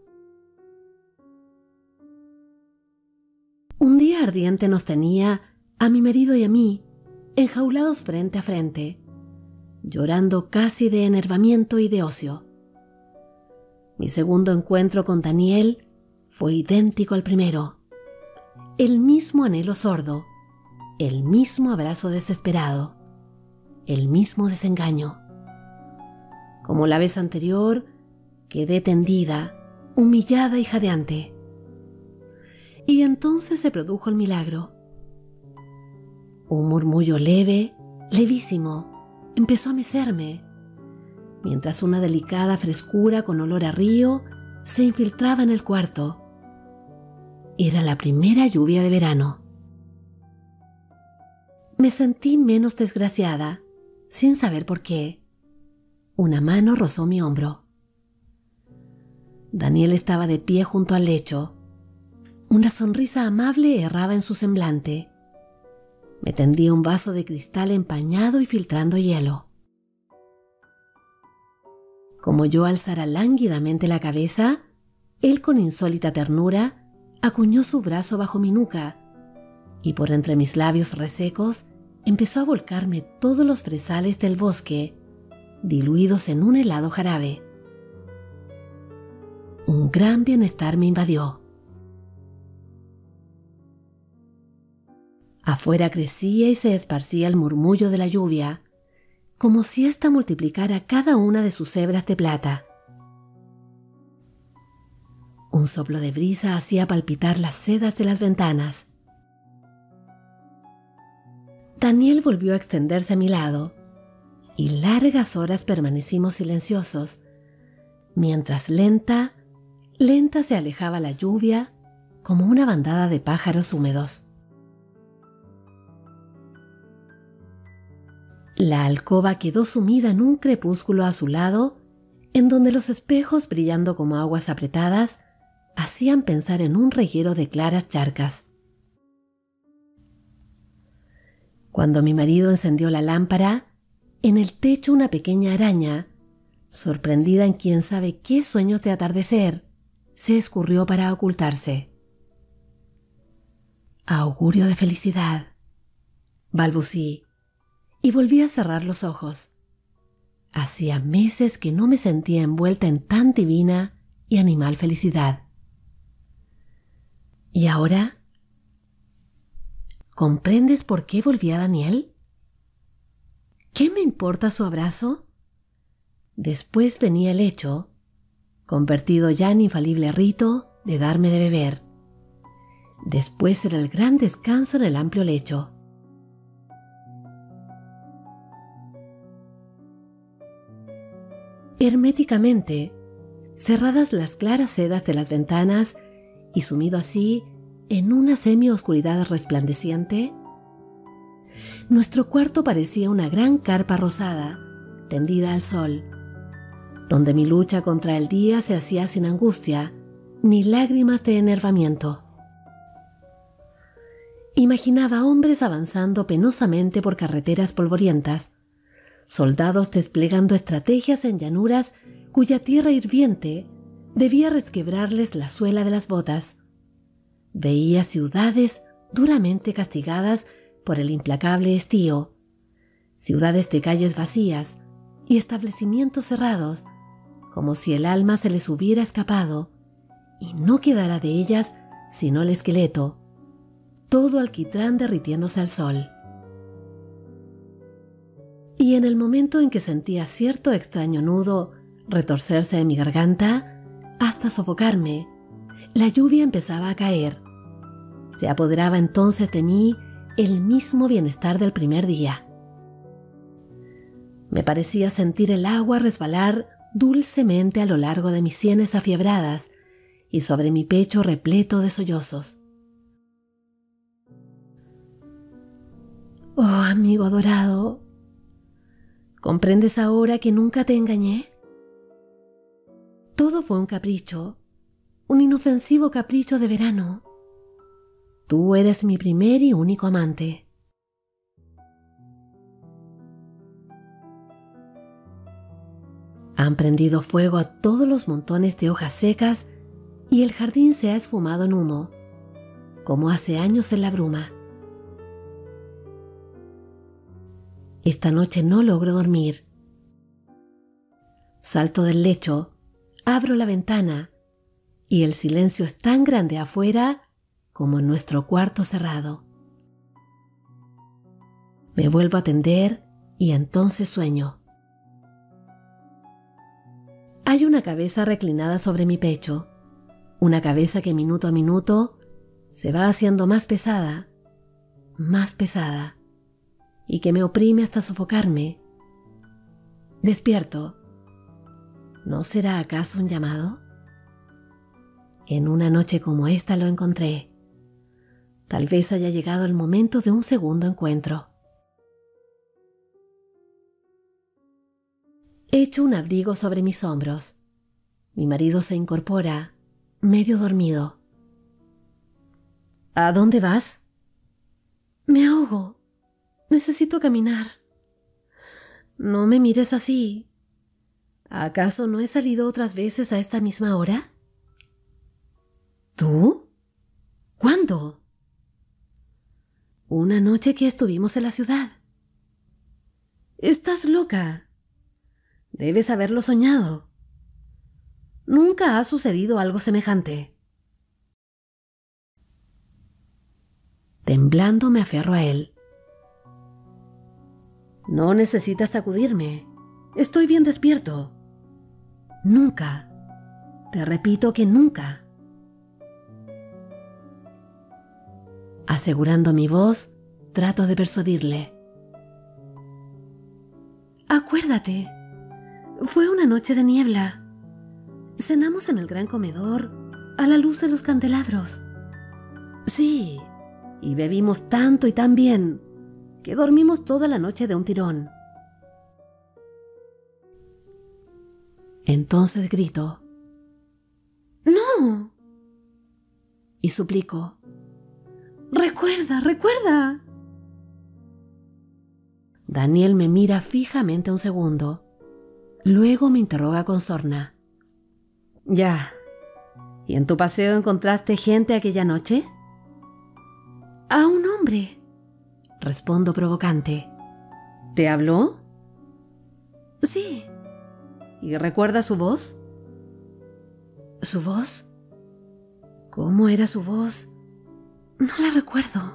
Un día ardiente nos tenía, a mi marido y a mí, enjaulados frente a frente, llorando casi de enervamiento y de ocio. Mi segundo encuentro con Daniel fue idéntico al primero. El mismo anhelo sordo, el mismo abrazo desesperado, el mismo desengaño. Como la vez anterior, quedé tendida, humillada y jadeante. Y entonces se produjo el milagro. Un murmullo leve, levísimo, empezó a mecerme, mientras una delicada frescura con olor a río se infiltraba en el cuarto. Era la primera lluvia de verano. Me sentí menos desgraciada, sin saber por qué. Una mano rozó mi hombro. Daniel estaba de pie junto al lecho. Una sonrisa amable erraba en su semblante. Me tendía un vaso de cristal empañado y filtrando hielo. Como yo alzara lánguidamente la cabeza, él con insólita ternura acuñó su brazo bajo mi nuca y por entre mis labios resecos empezó a volcarme todos los fresales del bosque, diluidos en un helado jarabe. Un gran bienestar me invadió. Afuera crecía y se esparcía el murmullo de la lluvia, como si ésta multiplicara cada una de sus hebras de plata. Un soplo de brisa hacía palpitar las sedas de las ventanas. Daniel volvió a extenderse a mi lado, y largas horas permanecimos silenciosos, mientras lenta se alejaba la lluvia como una bandada de pájaros húmedos. La alcoba quedó sumida en un crepúsculo azulado, en donde los espejos, brillando como aguas apretadas, hacían pensar en un reguero de claras charcas. Cuando mi marido encendió la lámpara, en el techo una pequeña araña, sorprendida en quién sabe qué sueños de atardecer, se escurrió para ocultarse. Augurio de felicidad, balbucí, y volví a cerrar los ojos. Hacía meses que no me sentía envuelta en tan divina y animal felicidad. ¿Y ahora? ¿Comprendes por qué volví a Daniel? ¿Qué me importa su abrazo? Después venía el hecho, convertido ya en infalible rito, de darme de beber. Después era el gran descanso en el amplio lecho. Herméticamente, cerradas las claras sedas de las ventanas y sumido así en una semioscuridad resplandeciente, nuestro cuarto parecía una gran carpa rosada, tendida al sol, donde mi lucha contra el día se hacía sin angustia ni lágrimas de enervamiento. Imaginaba hombres avanzando penosamente por carreteras polvorientas, soldados desplegando estrategias en llanuras cuya tierra hirviente debía resquebrarles la suela de las botas. Veía ciudades duramente castigadas por el implacable estío, ciudades de calles vacías y establecimientos cerrados, como si el alma se les hubiera escapado y no quedara de ellas sino el esqueleto, todo alquitrán derritiéndose al sol. Y en el momento en que sentía cierto extraño nudo retorcerse en mi garganta hasta sofocarme, la lluvia empezaba a caer. Se apoderaba entonces de mí el mismo bienestar del primer día. Me parecía sentir el agua resbalar dulcemente a lo largo de mis sienes afiebradas y sobre mi pecho repleto de sollozos. Oh, amigo adorado, ¿comprendes ahora que nunca te engañé? Todo fue un capricho, un inofensivo capricho de verano. Tú eres mi primer y único amante. Han prendido fuego a todos los montones de hojas secas y el jardín se ha esfumado en humo, como hace años en la bruma. Esta noche no logro dormir. Salto del lecho, abro la ventana y el silencio es tan grande afuera como en nuestro cuarto cerrado. Me vuelvo a tender y entonces sueño. Hay una cabeza reclinada sobre mi pecho, una cabeza que minuto a minuto se va haciendo más pesada, y que me oprime hasta sofocarme. Despierto. ¿No será acaso un llamado? En una noche como esta lo encontré. Tal vez haya llegado el momento de un segundo encuentro. Echo un abrigo sobre mis hombros. Mi marido se incorpora, medio dormido. ¿A dónde vas? Me ahogo. Necesito caminar. No me mires así. ¿Acaso no he salido otras veces a esta misma hora? ¿Tú? ¿Cuándo? Una noche que estuvimos en la ciudad. Estás loca. Debes haberlo soñado. Nunca ha sucedido algo semejante. Temblando me aferro a él. No necesitas sacudirme. Estoy bien despierto. Nunca. Te repito que nunca. Asegurando mi voz, trato de persuadirle. Acuérdate. Fue una noche de niebla. Cenamos en el gran comedor a la luz de los candelabros. Sí, y bebimos tanto y tan bien que dormimos toda la noche de un tirón. Entonces grito: ¡No! Y suplico: ¡Recuerda, recuerda! Daniel me mira fijamente un segundo. Luego me interroga con sorna. Ya. ¿Y en tu paseo encontraste gente aquella noche? A un hombre, respondo provocante. ¿Te habló? Sí. ¿Y recuerdas su voz? ¿Su voz? ¿Cómo era su voz? No la recuerdo.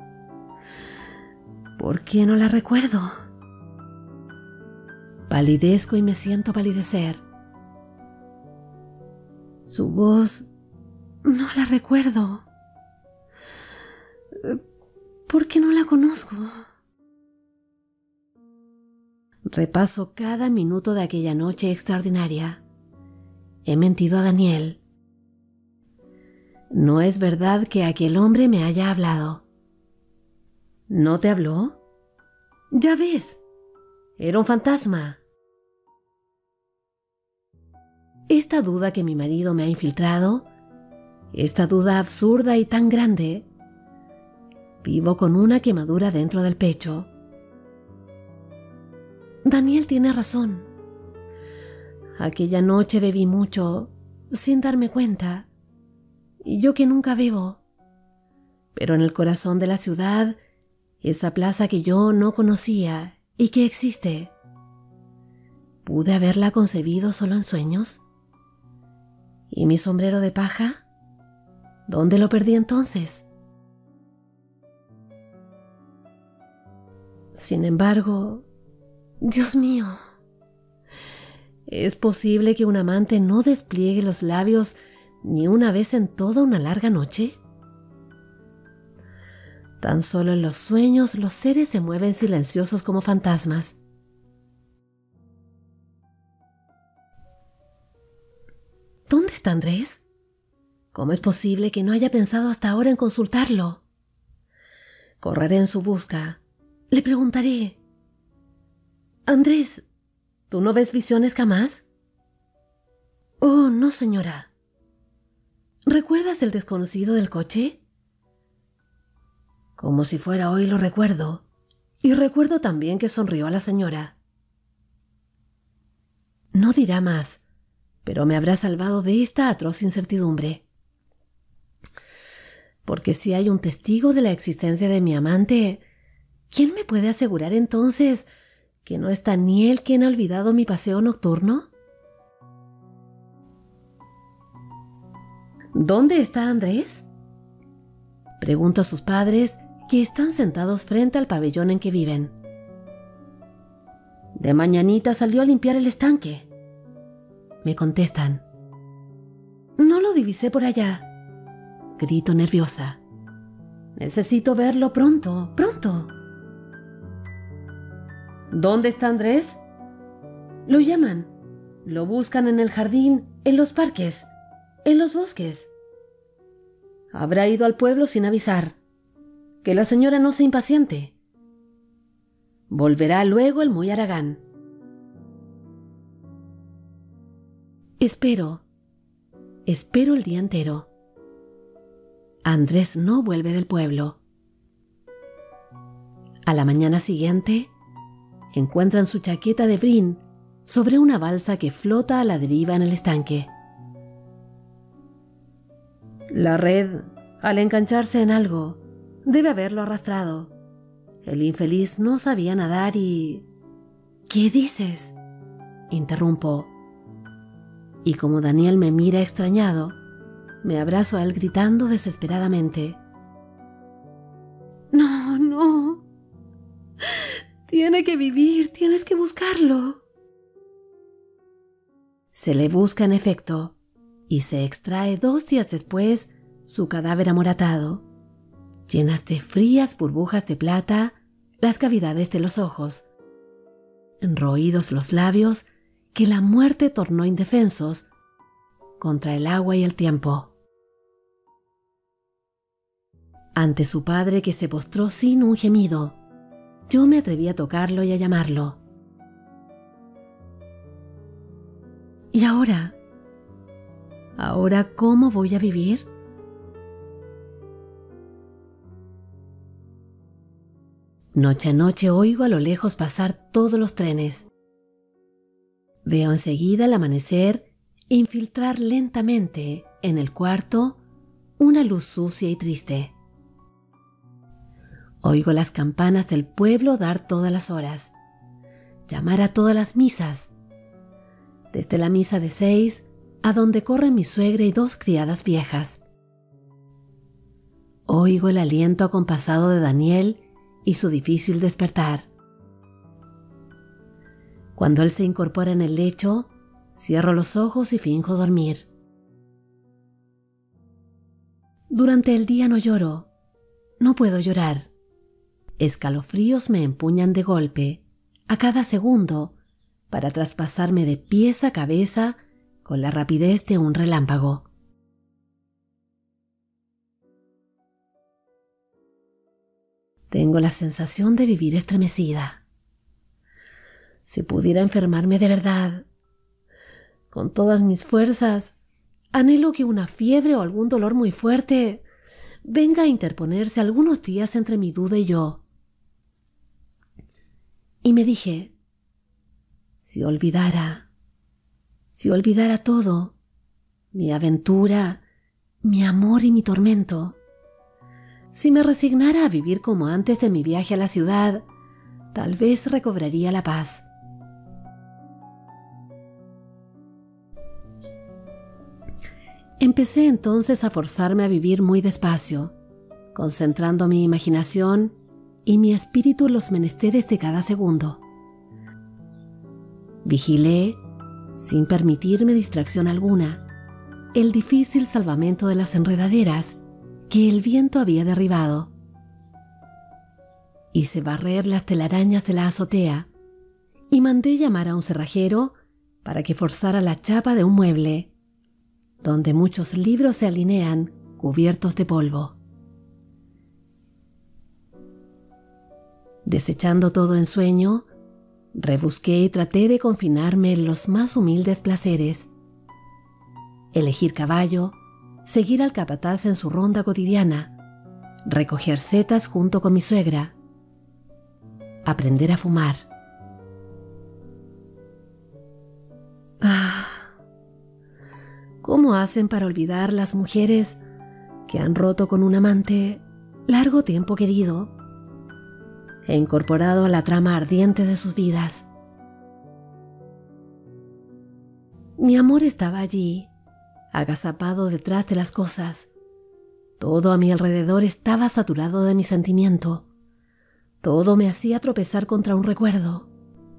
¿Por qué no la recuerdo? Palidezco y me siento palidecer. Su voz no la recuerdo. ¿Por qué no la conozco? Repaso cada minuto de aquella noche extraordinaria. He mentido a Daniel. No es verdad que aquel hombre me haya hablado. ¿No te habló? Ya ves, era un fantasma. Esta duda que mi marido me ha infiltrado, esta duda absurda y tan grande, vivo con una quemadura dentro del pecho. Daniel tiene razón. Aquella noche bebí mucho, sin darme cuenta, y yo que nunca bebo. Pero en el corazón de la ciudad, esa plaza que yo no conocía y que existe, ¿pude haberla concebido solo en sueños? ¿Y mi sombrero de paja? ¿Dónde lo perdí entonces? Sin embargo, Dios mío, ¿es posible que un amante no despliegue los labios ni una vez en toda una larga noche? Tan solo en los sueños los seres se mueven silenciosos como fantasmas. ¿Dónde está Andrés? ¿Cómo es posible que no haya pensado hasta ahora en consultarlo? Correré en su busca. Le preguntaré: Andrés, ¿tú no ves visiones jamás? Oh, no, señora. ¿Recuerdas el desconocido del coche? Como si fuera hoy lo recuerdo, y recuerdo también que sonrió a la señora. No dirá más, pero me habrá salvado de esta atroz incertidumbre. Porque si hay un testigo de la existencia de mi amante, ¿quién me puede asegurar entonces que no es Daniel quien ha olvidado mi paseo nocturno? ¿Dónde está Andrés? Pregunto a sus padres, que están sentados frente al pabellón en que viven. «De mañanita salió a limpiar el estanque», me contestan. «No lo divisé por allá», grito nerviosa. «Necesito verlo pronto, pronto». «¿Dónde está Andrés?». «Lo llaman. Lo buscan en el jardín, en los parques, en los bosques». «Habrá ido al pueblo sin avisar. Que la señora no se impaciente. Volverá luego el muy haragán». Espero el día entero. Andrés no vuelve del pueblo. A la mañana siguiente, encuentran su chaqueta de brin sobre una balsa que flota a la deriva en el estanque. La red, al engancharse en algo, debe haberlo arrastrado. El infeliz no sabía nadar y... «¿Qué dices?», interrumpo. Y como Daniel me mira extrañado, me abrazo a él gritando desesperadamente. «No, no. Tiene que vivir, tienes que buscarlo». Se le busca en efecto, y se extrae 2 días después su cadáver amoratado, llenas de frías burbujas de plata las cavidades de los ojos, roídos los labios que la muerte tornó indefensos contra el agua y el tiempo. Ante su padre, que se postró sin un gemido, yo me atreví a tocarlo y a llamarlo. ¿Y ahora? ¿Ahora cómo voy a vivir? Noche a noche oigo a lo lejos pasar todos los trenes. Veo enseguida el amanecer infiltrar lentamente en el cuarto una luz sucia y triste. Oigo las campanas del pueblo dar todas las horas, llamar a todas las misas, desde la misa de 6 a donde corren mi suegra y 2 criadas viejas. Oigo el aliento acompasado de Daniel y su difícil despertar. Cuando él se incorpora en el lecho, cierro los ojos y finjo dormir. Durante el día no lloro, no puedo llorar. Escalofríos me empuñan de golpe, a cada segundo, para traspasarme de pies a cabeza con la rapidez de un relámpago. Tengo la sensación de vivir estremecida. Si pudiera enfermarme de verdad, con todas mis fuerzas, anhelo que una fiebre o algún dolor muy fuerte venga a interponerse algunos días entre mi duda y yo. Y me dije, si olvidara todo, mi aventura, mi amor y mi tormento, si me resignara a vivir como antes de mi viaje a la ciudad, tal vez recobraría la paz. Empecé entonces a forzarme a vivir muy despacio, concentrando mi imaginación y mi espíritu en los menesteres de cada segundo. Vigilé, sin permitirme distracción alguna, el difícil salvamento de las enredaderas que el viento había derribado. Hice barrer las telarañas de la azotea y mandé llamar a un cerrajero para que forzara la chapa de un mueble, donde muchos libros se alinean cubiertos de polvo. Desechando todo ensueño, rebusqué y traté de confinarme en los más humildes placeres: elegir caballo, seguir al capataz en su ronda cotidiana, recoger setas junto con mi suegra, aprender a fumar. ¿Cómo hacen para olvidar las mujeres que han roto con un amante largo tiempo querido e incorporado a la trama ardiente de sus vidas? Mi amor estaba allí, agazapado detrás de las cosas, Todo a mi alrededor estaba saturado de mi sentimiento. Todo me hacía tropezar contra un recuerdo.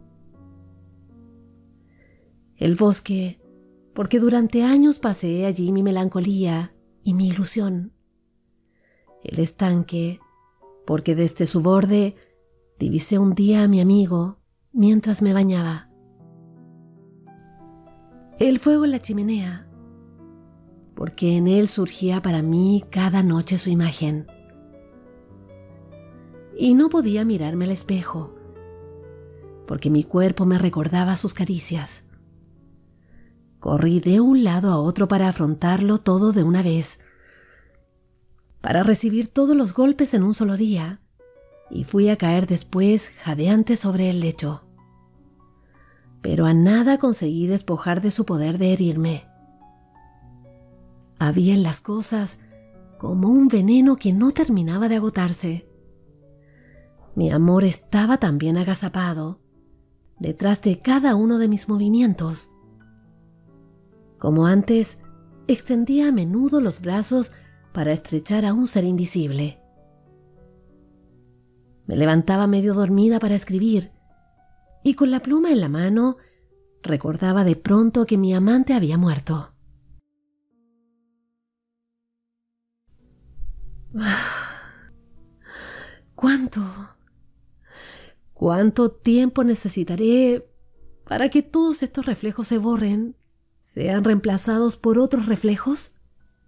El bosque, porque durante años paseé allí mi melancolía y mi ilusión. El estanque, porque desde su borde divisé un día a mi amigo mientras me bañaba. El fuego en la chimenea, porque en él surgía para mí cada noche su imagen. Y no podía mirarme al espejo, porque mi cuerpo me recordaba sus caricias. Corrí de un lado a otro para afrontarlo todo de una vez, para recibir todos los golpes en un solo día, y fui a caer después jadeante sobre el lecho. Pero a nada conseguí despojar de su poder de herirme. Había en las cosas como un veneno que no terminaba de agotarse. Mi amor estaba también agazapado, detrás de cada uno de mis movimientos. Como antes, extendía a menudo los brazos para estrechar a un ser invisible. Me levantaba medio dormida para escribir, y con la pluma en la mano recordaba de pronto que mi amante había muerto. ¿Cuánto tiempo necesitaré para que todos estos reflejos se borren, sean reemplazados por otros reflejos?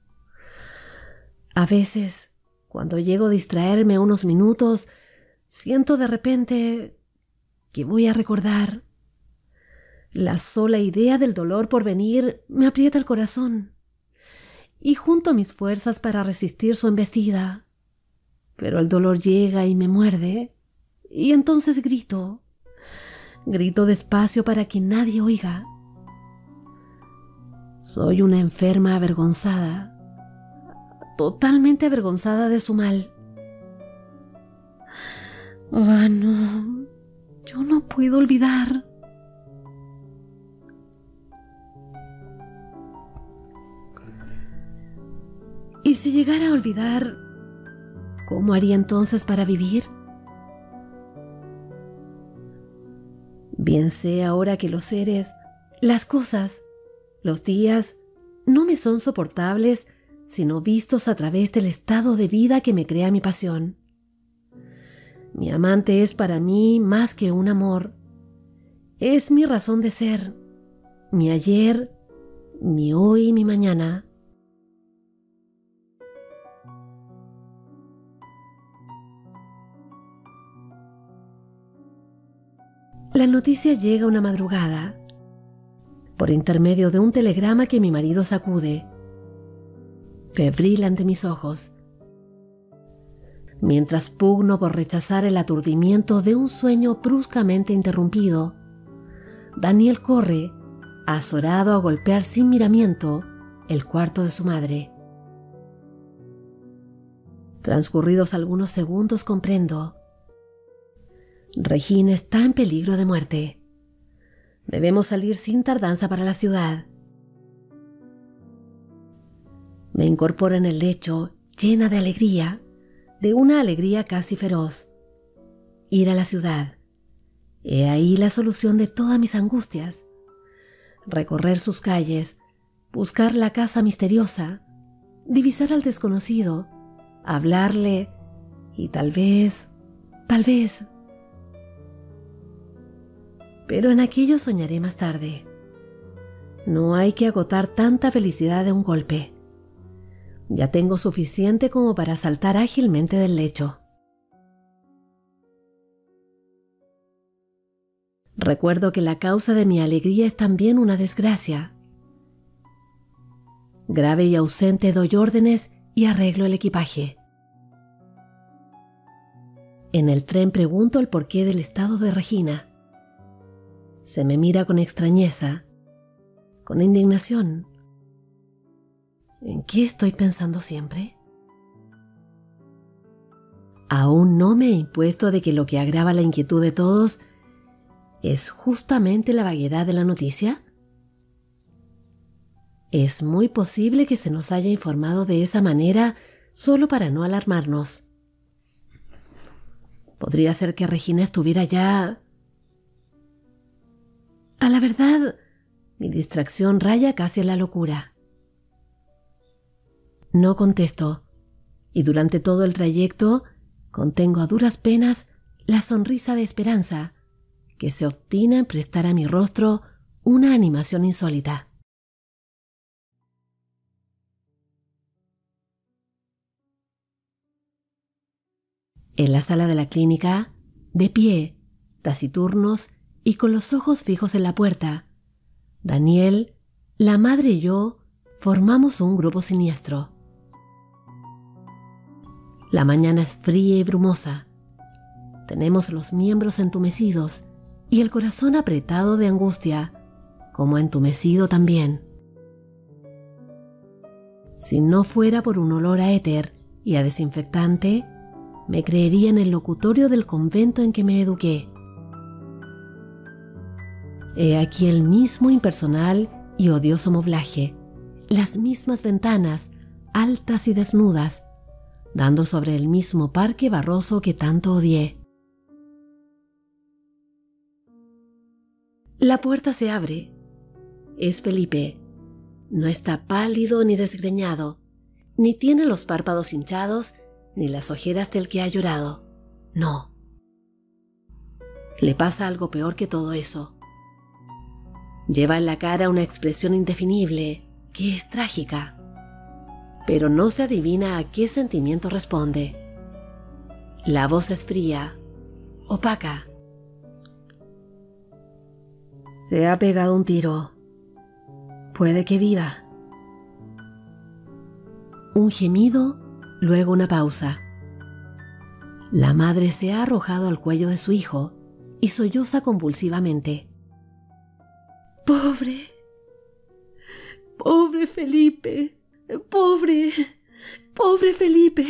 A veces, cuando llego a distraerme unos minutos, siento de repente que voy a recordar. La sola idea del dolor por venir me aprieta el corazón y junto mis fuerzas para resistir su embestida. Pero el dolor llega y me muerde, y entonces grito despacio para que nadie oiga. Soy una enferma avergonzada, totalmente avergonzada de su mal. Oh, no, yo no puedo olvidar. ¿Y si llegara a olvidar, cómo haría entonces para vivir? Bien sé ahora que los seres, las cosas, los días, no me son soportables sino vistos a través del estado de vida que me crea mi pasión. Mi amante es para mí más que un amor. Es mi razón de ser, mi ayer, mi hoy y mi mañana. La noticia llega una madrugada, por intermedio de un telegrama que mi marido sacude, febril ante mis ojos. Mientras pugno por rechazar el aturdimiento de un sueño bruscamente interrumpido, Daniel corre, azorado, a golpear sin miramiento el cuarto de su madre. Transcurridos algunos segundos comprendo. Regina está en peligro de muerte. Debemos salir sin tardanza para la ciudad. Me incorporo en el lecho, llena de alegría, de una alegría casi feroz. Ir a la ciudad. He ahí la solución de todas mis angustias. Recorrer sus calles, buscar la casa misteriosa, divisar al desconocido, hablarle y tal vez... Pero en aquello soñaré más tarde. No hay que agotar tanta felicidad de un golpe. Ya tengo suficiente como para saltar ágilmente del lecho. Recuerdo que la causa de mi alegría es también una desgracia. Grave y ausente doy órdenes y arreglo el equipaje. En el tren pregunto el porqué del estado de Regina. Se me mira con extrañeza, con indignación. ¿En qué estoy pensando siempre? Aún no me he impuesto de que lo que agrava la inquietud de todos es justamente la vaguedad de la noticia. Es muy posible que se nos haya informado de esa manera solo para no alarmarnos. Podría ser que Regina estuviera ya... A la verdad, mi distracción raya casi en la locura. No contesto, y durante todo el trayecto contengo a duras penas la sonrisa de esperanza que se obstina en prestar a mi rostro una animación insólita. En la sala de la clínica, de pie, taciturnos y con los ojos fijos en la puerta, Daniel, la madre y yo formamos un grupo siniestro. La mañana es fría y brumosa. Tenemos los miembros entumecidos y el corazón apretado de angustia, como entumecido también. Si no fuera por un olor a éter y a desinfectante, me creería en el locutorio del convento en que me eduqué. He aquí el mismo impersonal y odioso moblaje, las mismas ventanas, altas y desnudas, dando sobre el mismo parque barroso que tanto odié. La puerta se abre. Es Felipe. No está pálido ni desgreñado, ni tiene los párpados hinchados, ni las ojeras del que ha llorado. No. Le pasa algo peor que todo eso. Lleva en la cara una expresión indefinible, que es trágica, pero no se adivina a qué sentimiento responde. La voz es fría, opaca. Se ha pegado un tiro. Puede que viva. Un gemido, luego una pausa. La madre se ha arrojado al cuello de su hijo y solloza convulsivamente. ¡Pobre! ¡Pobre Felipe! ¡Pobre! ¡Pobre Felipe!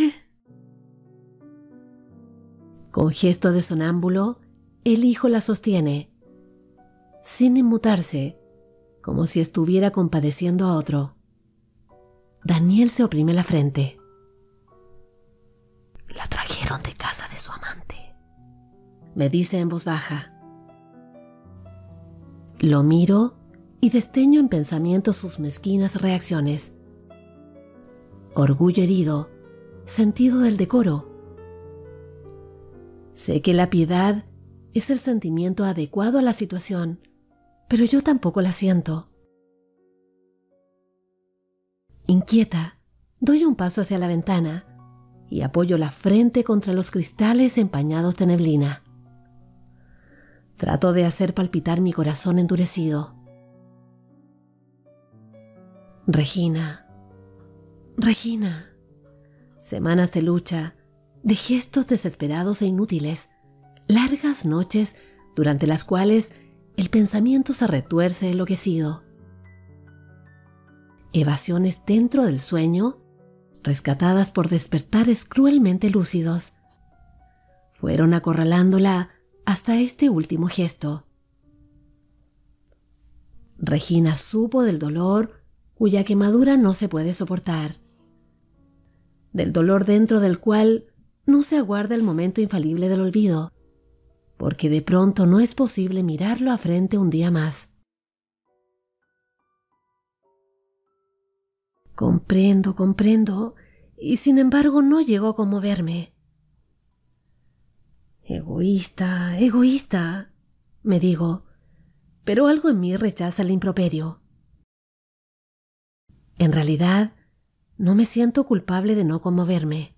Con gesto de sonámbulo, el hijo la sostiene, sin inmutarse, como si estuviera compadeciendo a otro. Daniel se oprime la frente. La trajeron de casa de su amante, me dice en voz baja. Lo miro y desteño en pensamiento sus mezquinas reacciones. Orgullo herido, sentido del decoro. Sé que la piedad es el sentimiento adecuado a la situación, pero yo tampoco la siento. Inquieta, doy un paso hacia la ventana y apoyo la frente contra los cristales empañados de neblina. Trato de hacer palpitar mi corazón endurecido. Regina, Regina. Semanas de lucha, de gestos desesperados e inútiles, largas noches durante las cuales el pensamiento se retuerce enloquecido. Evasiones dentro del sueño, rescatadas por despertares cruelmente lúcidos, fueron acorralándola hasta este último gesto. Regina supo del dolor cuya quemadura no se puede soportar, del dolor dentro del cual no se aguarda el momento infalible del olvido, porque de pronto no es posible mirarlo a frente un día más. Comprendo, y sin embargo no llegó a conmoverme. Egoísta, me digo, pero algo en mí rechaza el improperio. En realidad, no me siento culpable de no conmoverme.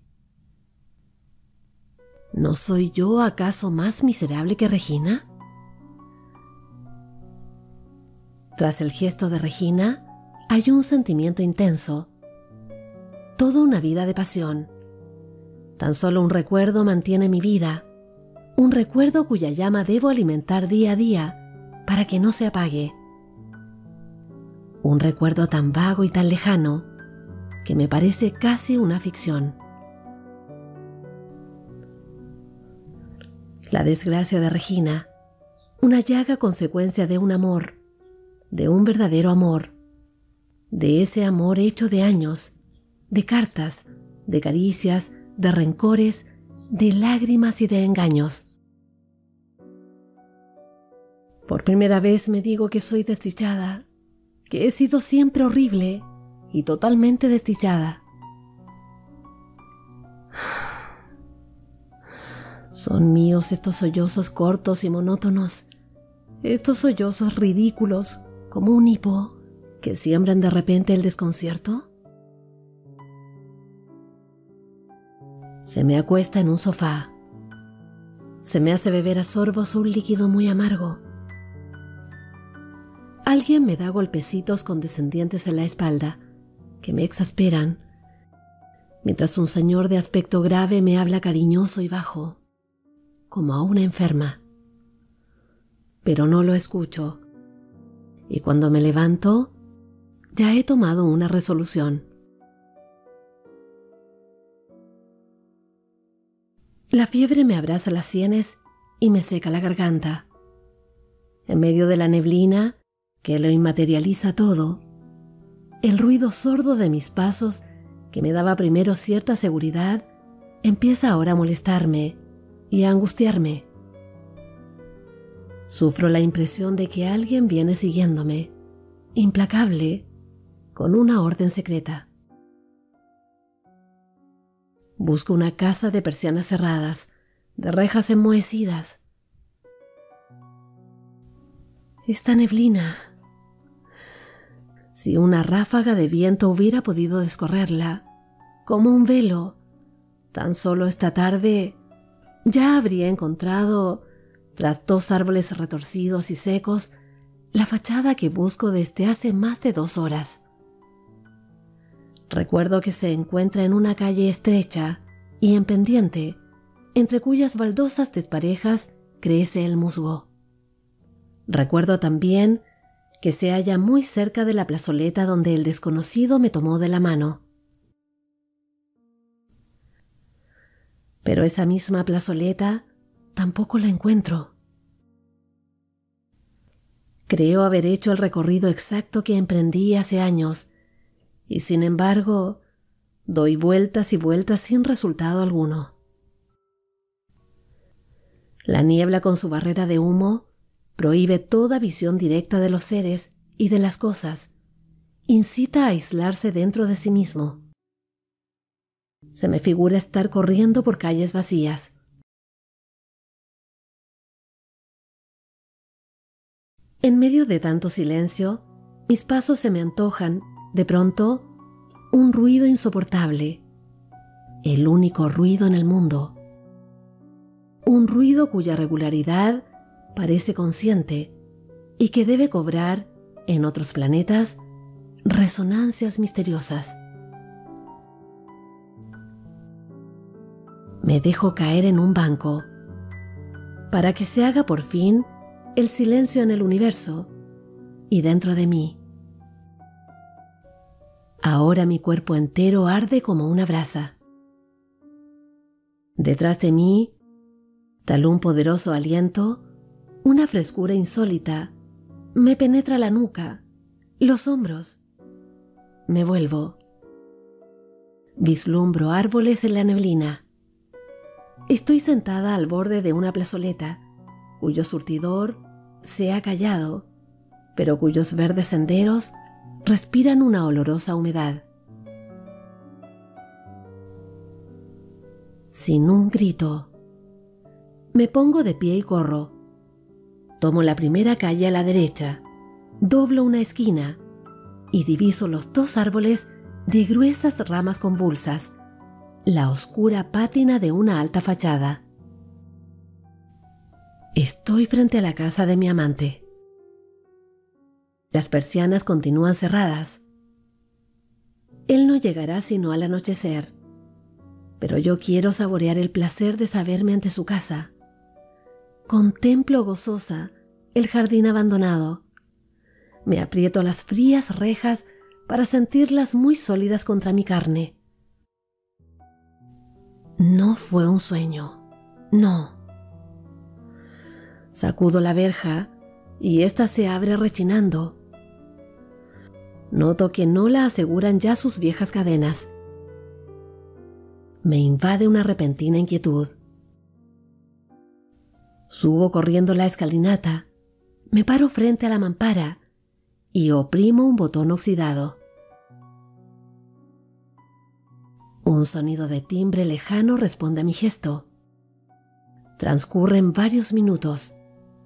¿No soy yo acaso más miserable que Regina? Tras el gesto de Regina, hay un sentimiento intenso, toda una vida de pasión. Tan solo un recuerdo mantiene mi vida, un recuerdo cuya llama debo alimentar día a día para que no se apague. Un recuerdo tan vago y tan lejano que me parece casi una ficción. La desgracia de Regina, una llaga consecuencia de un amor, de un verdadero amor, de ese amor hecho de años, de cartas, de caricias, de rencores, de lágrimas y de engaños. Por primera vez me digo que soy desdichada, que he sido siempre horrible y totalmente desdichada. Son míos estos sollozos cortos y monótonos, estos sollozos ridículos como un hipo que siembran de repente el desconcierto. Se me acuesta en un sofá. Se me hace beber a sorbos un líquido muy amargo. Alguien me da golpecitos condescendientes en la espalda que me exasperan, mientras un señor de aspecto grave me habla cariñoso y bajo, como a una enferma. Pero no lo escucho, y cuando me levanto, ya he tomado una resolución. La fiebre me abraza las sienes y me seca la garganta. En medio de la neblina que lo inmaterializa todo, el ruido sordo de mis pasos, que me daba primero cierta seguridad, empieza ahora a molestarme y a angustiarme. Sufro la impresión de que alguien viene siguiéndome, implacable, con una orden secreta. Busco una casa de persianas cerradas, de rejas enmohecidas. Esta neblina. Si una ráfaga de viento hubiera podido descorrerla, como un velo, tan solo esta tarde ya habría encontrado, tras 2 árboles retorcidos y secos, la fachada que busco desde hace más de 2 horas. Recuerdo que se encuentra en una calle estrecha y en pendiente, entre cuyas baldosas desparejas crece el musgo. Recuerdo también que se halla muy cerca de la plazoleta donde el desconocido me tomó de la mano. Pero esa misma plazoleta tampoco la encuentro. Creo haber hecho el recorrido exacto que emprendí hace años, y sin embargo, doy vueltas y vueltas sin resultado alguno. La niebla con su barrera de humo prohíbe toda visión directa de los seres y de las cosas, incita a aislarse dentro de sí mismo. Se me figura estar corriendo por calles vacías. En medio de tanto silencio, mis pasos se me antojan, de pronto, un ruido insoportable, el único ruido en el mundo. Un ruido cuya regularidad parece consciente y que debe cobrar, en otros planetas, resonancias misteriosas. Me dejo caer en un banco para que se haga por fin el silencio en el universo y dentro de mí. Ahora mi cuerpo entero arde como una brasa. Detrás de mí, tal un poderoso aliento, una frescura insólita, me penetra la nuca, los hombros. Me vuelvo. Vislumbro árboles en la neblina. Estoy sentada al borde de una plazoleta, cuyo surtidor se ha callado, pero cuyos verdes senderos respiran una olorosa humedad. Sin un grito, me pongo de pie y corro. Tomo la primera calle a la derecha, doblo una esquina y diviso los 2 árboles de gruesas ramas convulsas, la oscura pátina de una alta fachada. Estoy frente a la casa de mi amante. Las persianas continúan cerradas. Él no llegará sino al anochecer, pero yo quiero saborear el placer de saberme ante su casa. Contemplo gozosa el jardín abandonado. Me aprieto las frías rejas para sentirlas muy sólidas contra mi carne. No fue un sueño, no. Sacudo la verja y ésta se abre rechinando. Noto que no la aseguran ya sus viejas cadenas. Me invade una repentina inquietud. Subo corriendo la escalinata, me paro frente a la mampara y oprimo un botón oxidado. Un sonido de timbre lejano responde a mi gesto. Transcurren varios minutos.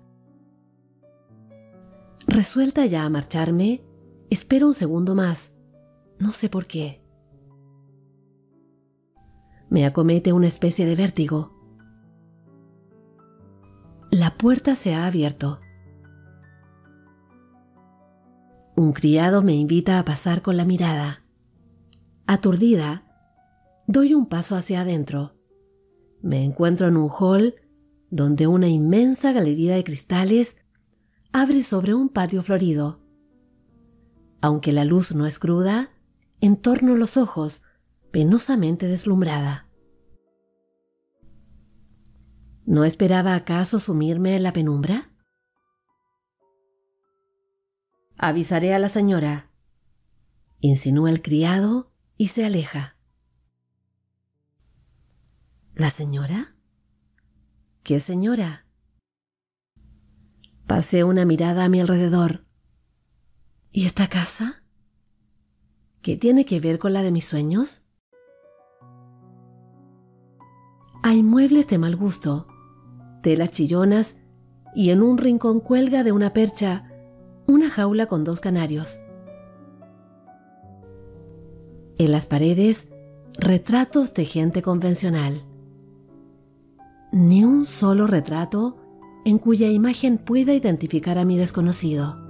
Resuelta ya a marcharme, espero un segundo más. No sé por qué. Me acomete una especie de vértigo. La puerta se ha abierto. Un criado me invita a pasar con la mirada. Aturdida, doy un paso hacia adentro. Me encuentro en un hall donde una inmensa galería de cristales abre sobre un patio florido. Aunque la luz no es cruda, entorno los ojos, penosamente deslumbrada. ¿No esperaba acaso sumirme en la penumbra? Avisaré a la señora, insinúa el criado y se aleja. ¿La señora? ¿Qué señora? Pasé una mirada a mi alrededor. ¿Y esta casa? ¿Qué tiene que ver con la de mis sueños? Hay muebles de mal gusto, telas chillonas y en un rincón cuelga de una percha una jaula con 2 canarios. En las paredes, retratos de gente convencional. Ni un solo retrato en cuya imagen pueda identificar a mi desconocido.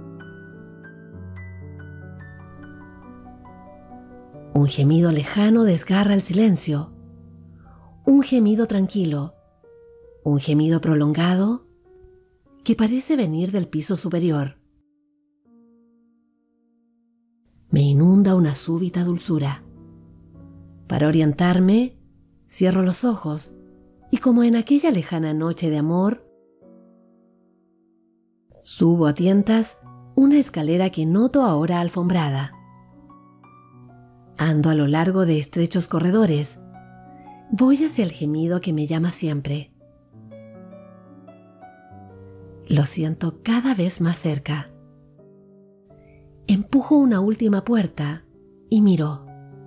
Un gemido lejano desgarra el silencio. Un gemido tranquilo. Un gemido prolongado que parece venir del piso superior. Me inunda una súbita dulzura. Para orientarme, cierro los ojos y como en aquella lejana noche de amor, subo a tientas una escalera que noto ahora alfombrada. Ando a lo largo de estrechos corredores. Voy hacia el gemido que me llama siempre. Lo siento cada vez más cerca. Empujo una última puerta y miro.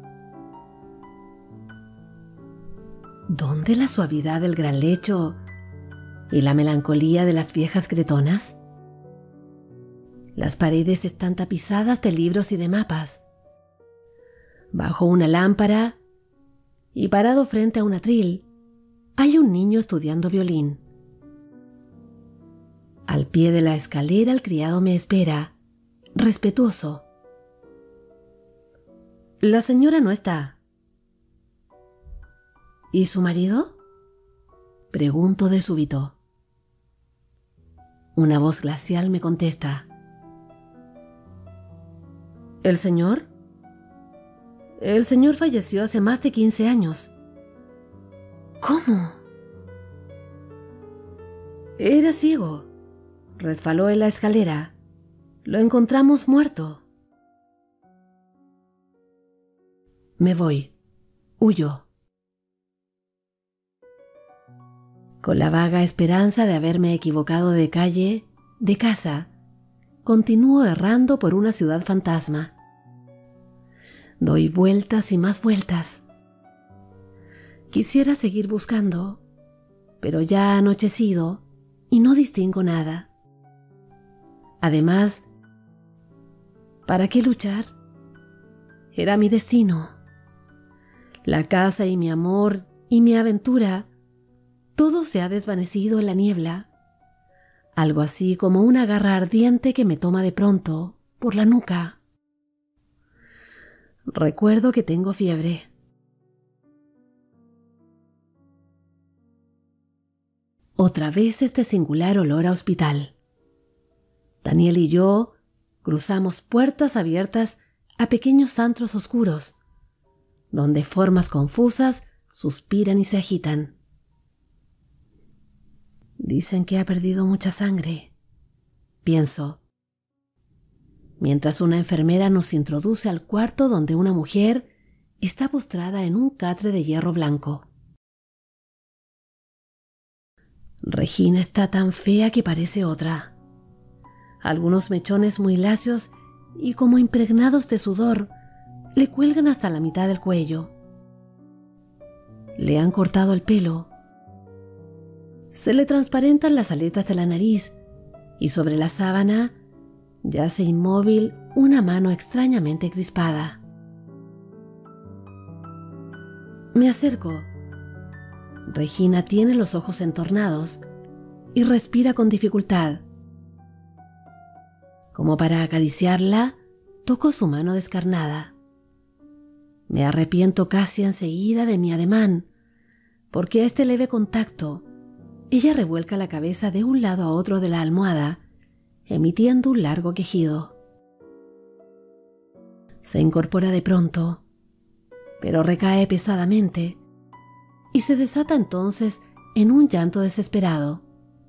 ¿Dónde la suavidad del gran lecho y la melancolía de las viejas cretonas? Las paredes están tapizadas de libros y de mapas. Bajo una lámpara y parado frente a un atril, hay un niño estudiando violín. Al pie de la escalera el criado me espera, respetuoso. La señora no está. ¿Y su marido? Pregunto de súbito. Una voz glacial me contesta. ¿El señor? El señor falleció hace más de 15 años. ¿Cómo? Era ciego. Resbaló en la escalera. Lo encontramos muerto. Me voy. Huyo. Con la vaga esperanza de haberme equivocado de calle, de casa, continúo errando por una ciudad fantasma. Doy vueltas y más vueltas. Quisiera seguir buscando, pero ya ha anochecido y no distingo nada. Además, ¿para qué luchar? Era mi destino. La casa y mi amor y mi aventura, todo se ha desvanecido en la niebla, algo así como una garra ardiente que me toma de pronto por la nuca. Recuerdo que tengo fiebre. Otra vez este singular olor a hospital. Daniel y yo cruzamos puertas abiertas a pequeños antros oscuros, donde formas confusas suspiran y se agitan. Dicen que ha perdido mucha sangre, pienso, mientras una enfermera nos introduce al cuarto donde una mujer está postrada en un catre de hierro blanco. Regina está tan fea que parece otra. Algunos mechones muy lacios y como impregnados de sudor le cuelgan hasta la mitad del cuello. Le han cortado el pelo. Se le transparentan las aletas de la nariz y sobre la sábana yace inmóvil una mano extrañamente crispada. Me acerco. Regina tiene los ojos entornados y respira con dificultad. Como para acariciarla, toco su mano descarnada. Me arrepiento casi enseguida de mi ademán, porque a este leve contacto, ella revuelca la cabeza de un lado a otro de la almohada, emitiendo un largo quejido. Se incorpora de pronto, pero recae pesadamente, y se desata entonces en un llanto desesperado.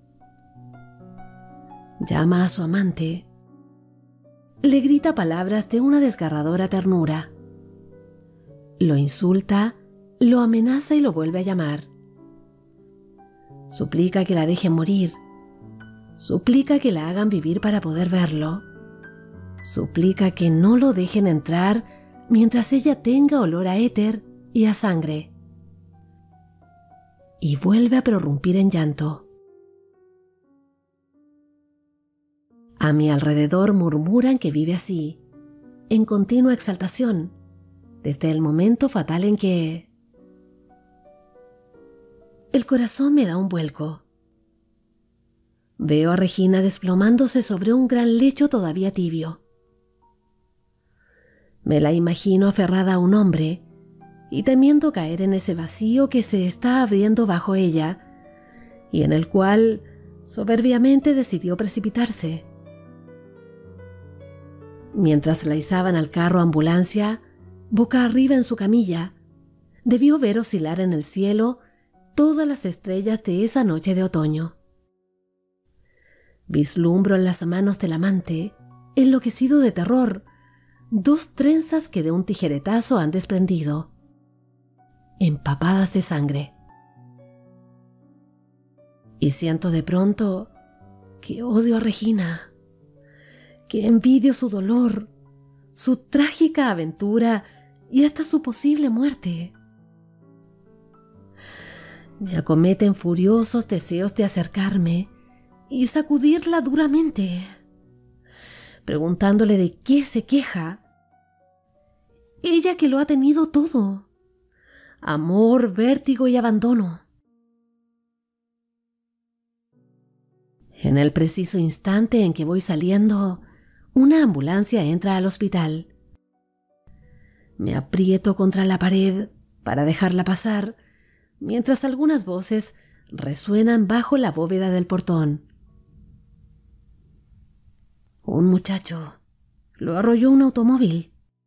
Llama a su amante. Le grita palabras de una desgarradora ternura. Lo insulta, lo amenaza y lo vuelve a llamar. Suplica que la dejen morir. Suplica que la hagan vivir para poder verlo. Suplica que no lo dejen entrar mientras ella tenga olor a éter y a sangre. Y vuelve a prorrumpir en llanto. A mi alrededor murmuran que vive así, en continua exaltación, desde el momento fatal en que... El corazón me da un vuelco. Veo a Regina desplomándose sobre un gran lecho todavía tibio. Me la imagino aferrada a un hombre y temiendo caer en ese vacío que se está abriendo bajo ella y en el cual soberbiamente decidió precipitarse. Mientras la izaban al carro ambulancia, boca arriba en su camilla, debió ver oscilar en el cielo todas las estrellas de esa noche de otoño. Vislumbro en las manos del amante, enloquecido de terror, dos trenzas que de un tijeretazo han desprendido, empapadas de sangre. Y siento de pronto que odio a Regina, que envidio su dolor, su trágica aventura y hasta su posible muerte. Me acometen furiosos deseos de acercarme y sacudirla duramente, preguntándole de qué se queja. Ella que lo ha tenido todo: amor, vértigo y abandono. En el preciso instante en que voy saliendo, una ambulancia entra al hospital. Me aprieto contra la pared para dejarla pasar, mientras algunas voces resuenan bajo la bóveda del portón. Un muchacho. Lo arrolló un automóvil.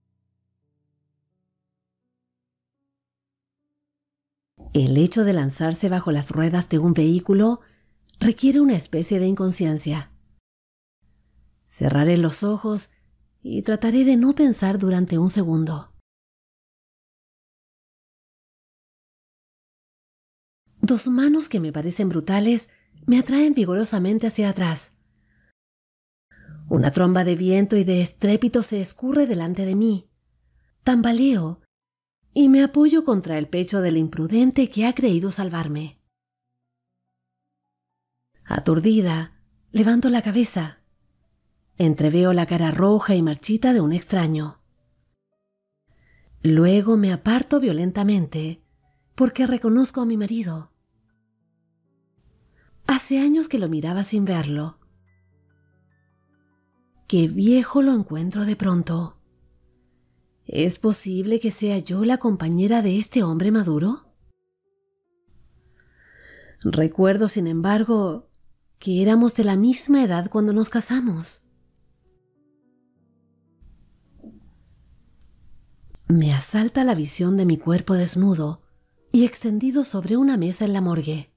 El hecho de lanzarse bajo las ruedas de un vehículo requiere una especie de inconsciencia. Cerraré los ojos y trataré de no pensar durante un segundo. Dos manos que me parecen brutales me atraen vigorosamente hacia atrás. Una tromba de viento y de estrépito se escurre delante de mí. Tambaleo y me apoyo contra el pecho del imprudente que ha creído salvarme. Aturdida, levanto la cabeza. Entreveo la cara roja y marchita de un extraño. Luego me aparto violentamente porque reconozco a mi marido. Hace años que lo miraba sin verlo. Qué viejo lo encuentro de pronto. ¿Es posible que sea yo la compañera de este hombre maduro? Recuerdo, sin embargo, que éramos de la misma edad cuando nos casamos. Me asalta la visión de mi cuerpo desnudo y extendido sobre una mesa en la morgue.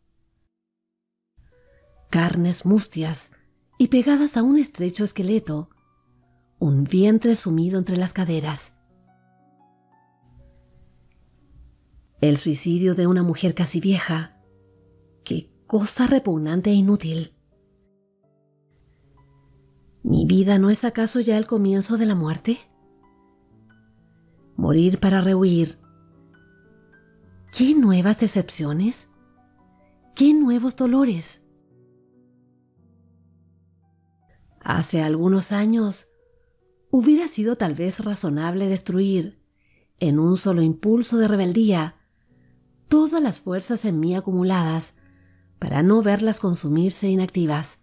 Carnes mustias y pegadas a un estrecho esqueleto, un vientre sumido entre las caderas. El suicidio de una mujer casi vieja. ¡Qué cosa repugnante e inútil! ¿Mi vida no es acaso ya el comienzo de la muerte? Morir para rehuir. ¿Qué nuevas decepciones? ¿Qué nuevos dolores? Hace algunos años hubiera sido tal vez razonable destruir, en un solo impulso de rebeldía, todas las fuerzas en mí acumuladas para no verlas consumirse inactivas.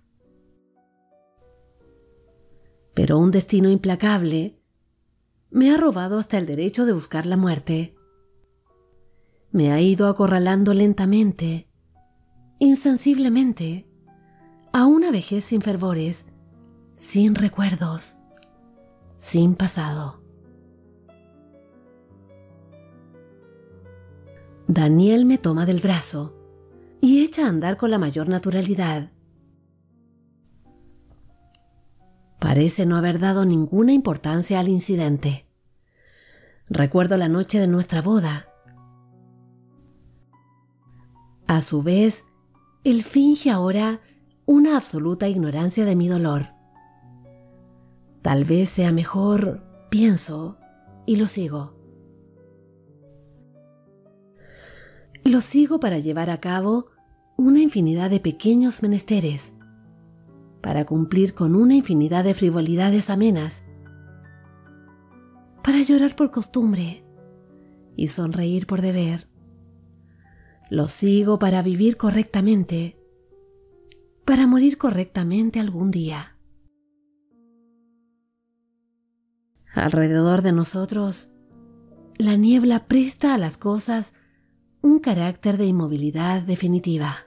Pero un destino implacable me ha robado hasta el derecho de buscar la muerte. Me ha ido acorralando lentamente, insensiblemente, a una vejez sin fervores, sin recuerdos, sin pasado. Daniel me toma del brazo y echa a andar con la mayor naturalidad. Parece no haber dado ninguna importancia al incidente. Recuerdo la noche de nuestra boda. A su vez, él finge ahora una absoluta ignorancia de mi dolor. Tal vez sea mejor, pienso, y lo sigo. Lo sigo para llevar a cabo una infinidad de pequeños menesteres, para cumplir con una infinidad de frivolidades amenas, para llorar por costumbre y sonreír por deber. Lo sigo para vivir correctamente, para morir correctamente algún día. Alrededor de nosotros, la niebla presta a las cosas un carácter de inmovilidad definitiva.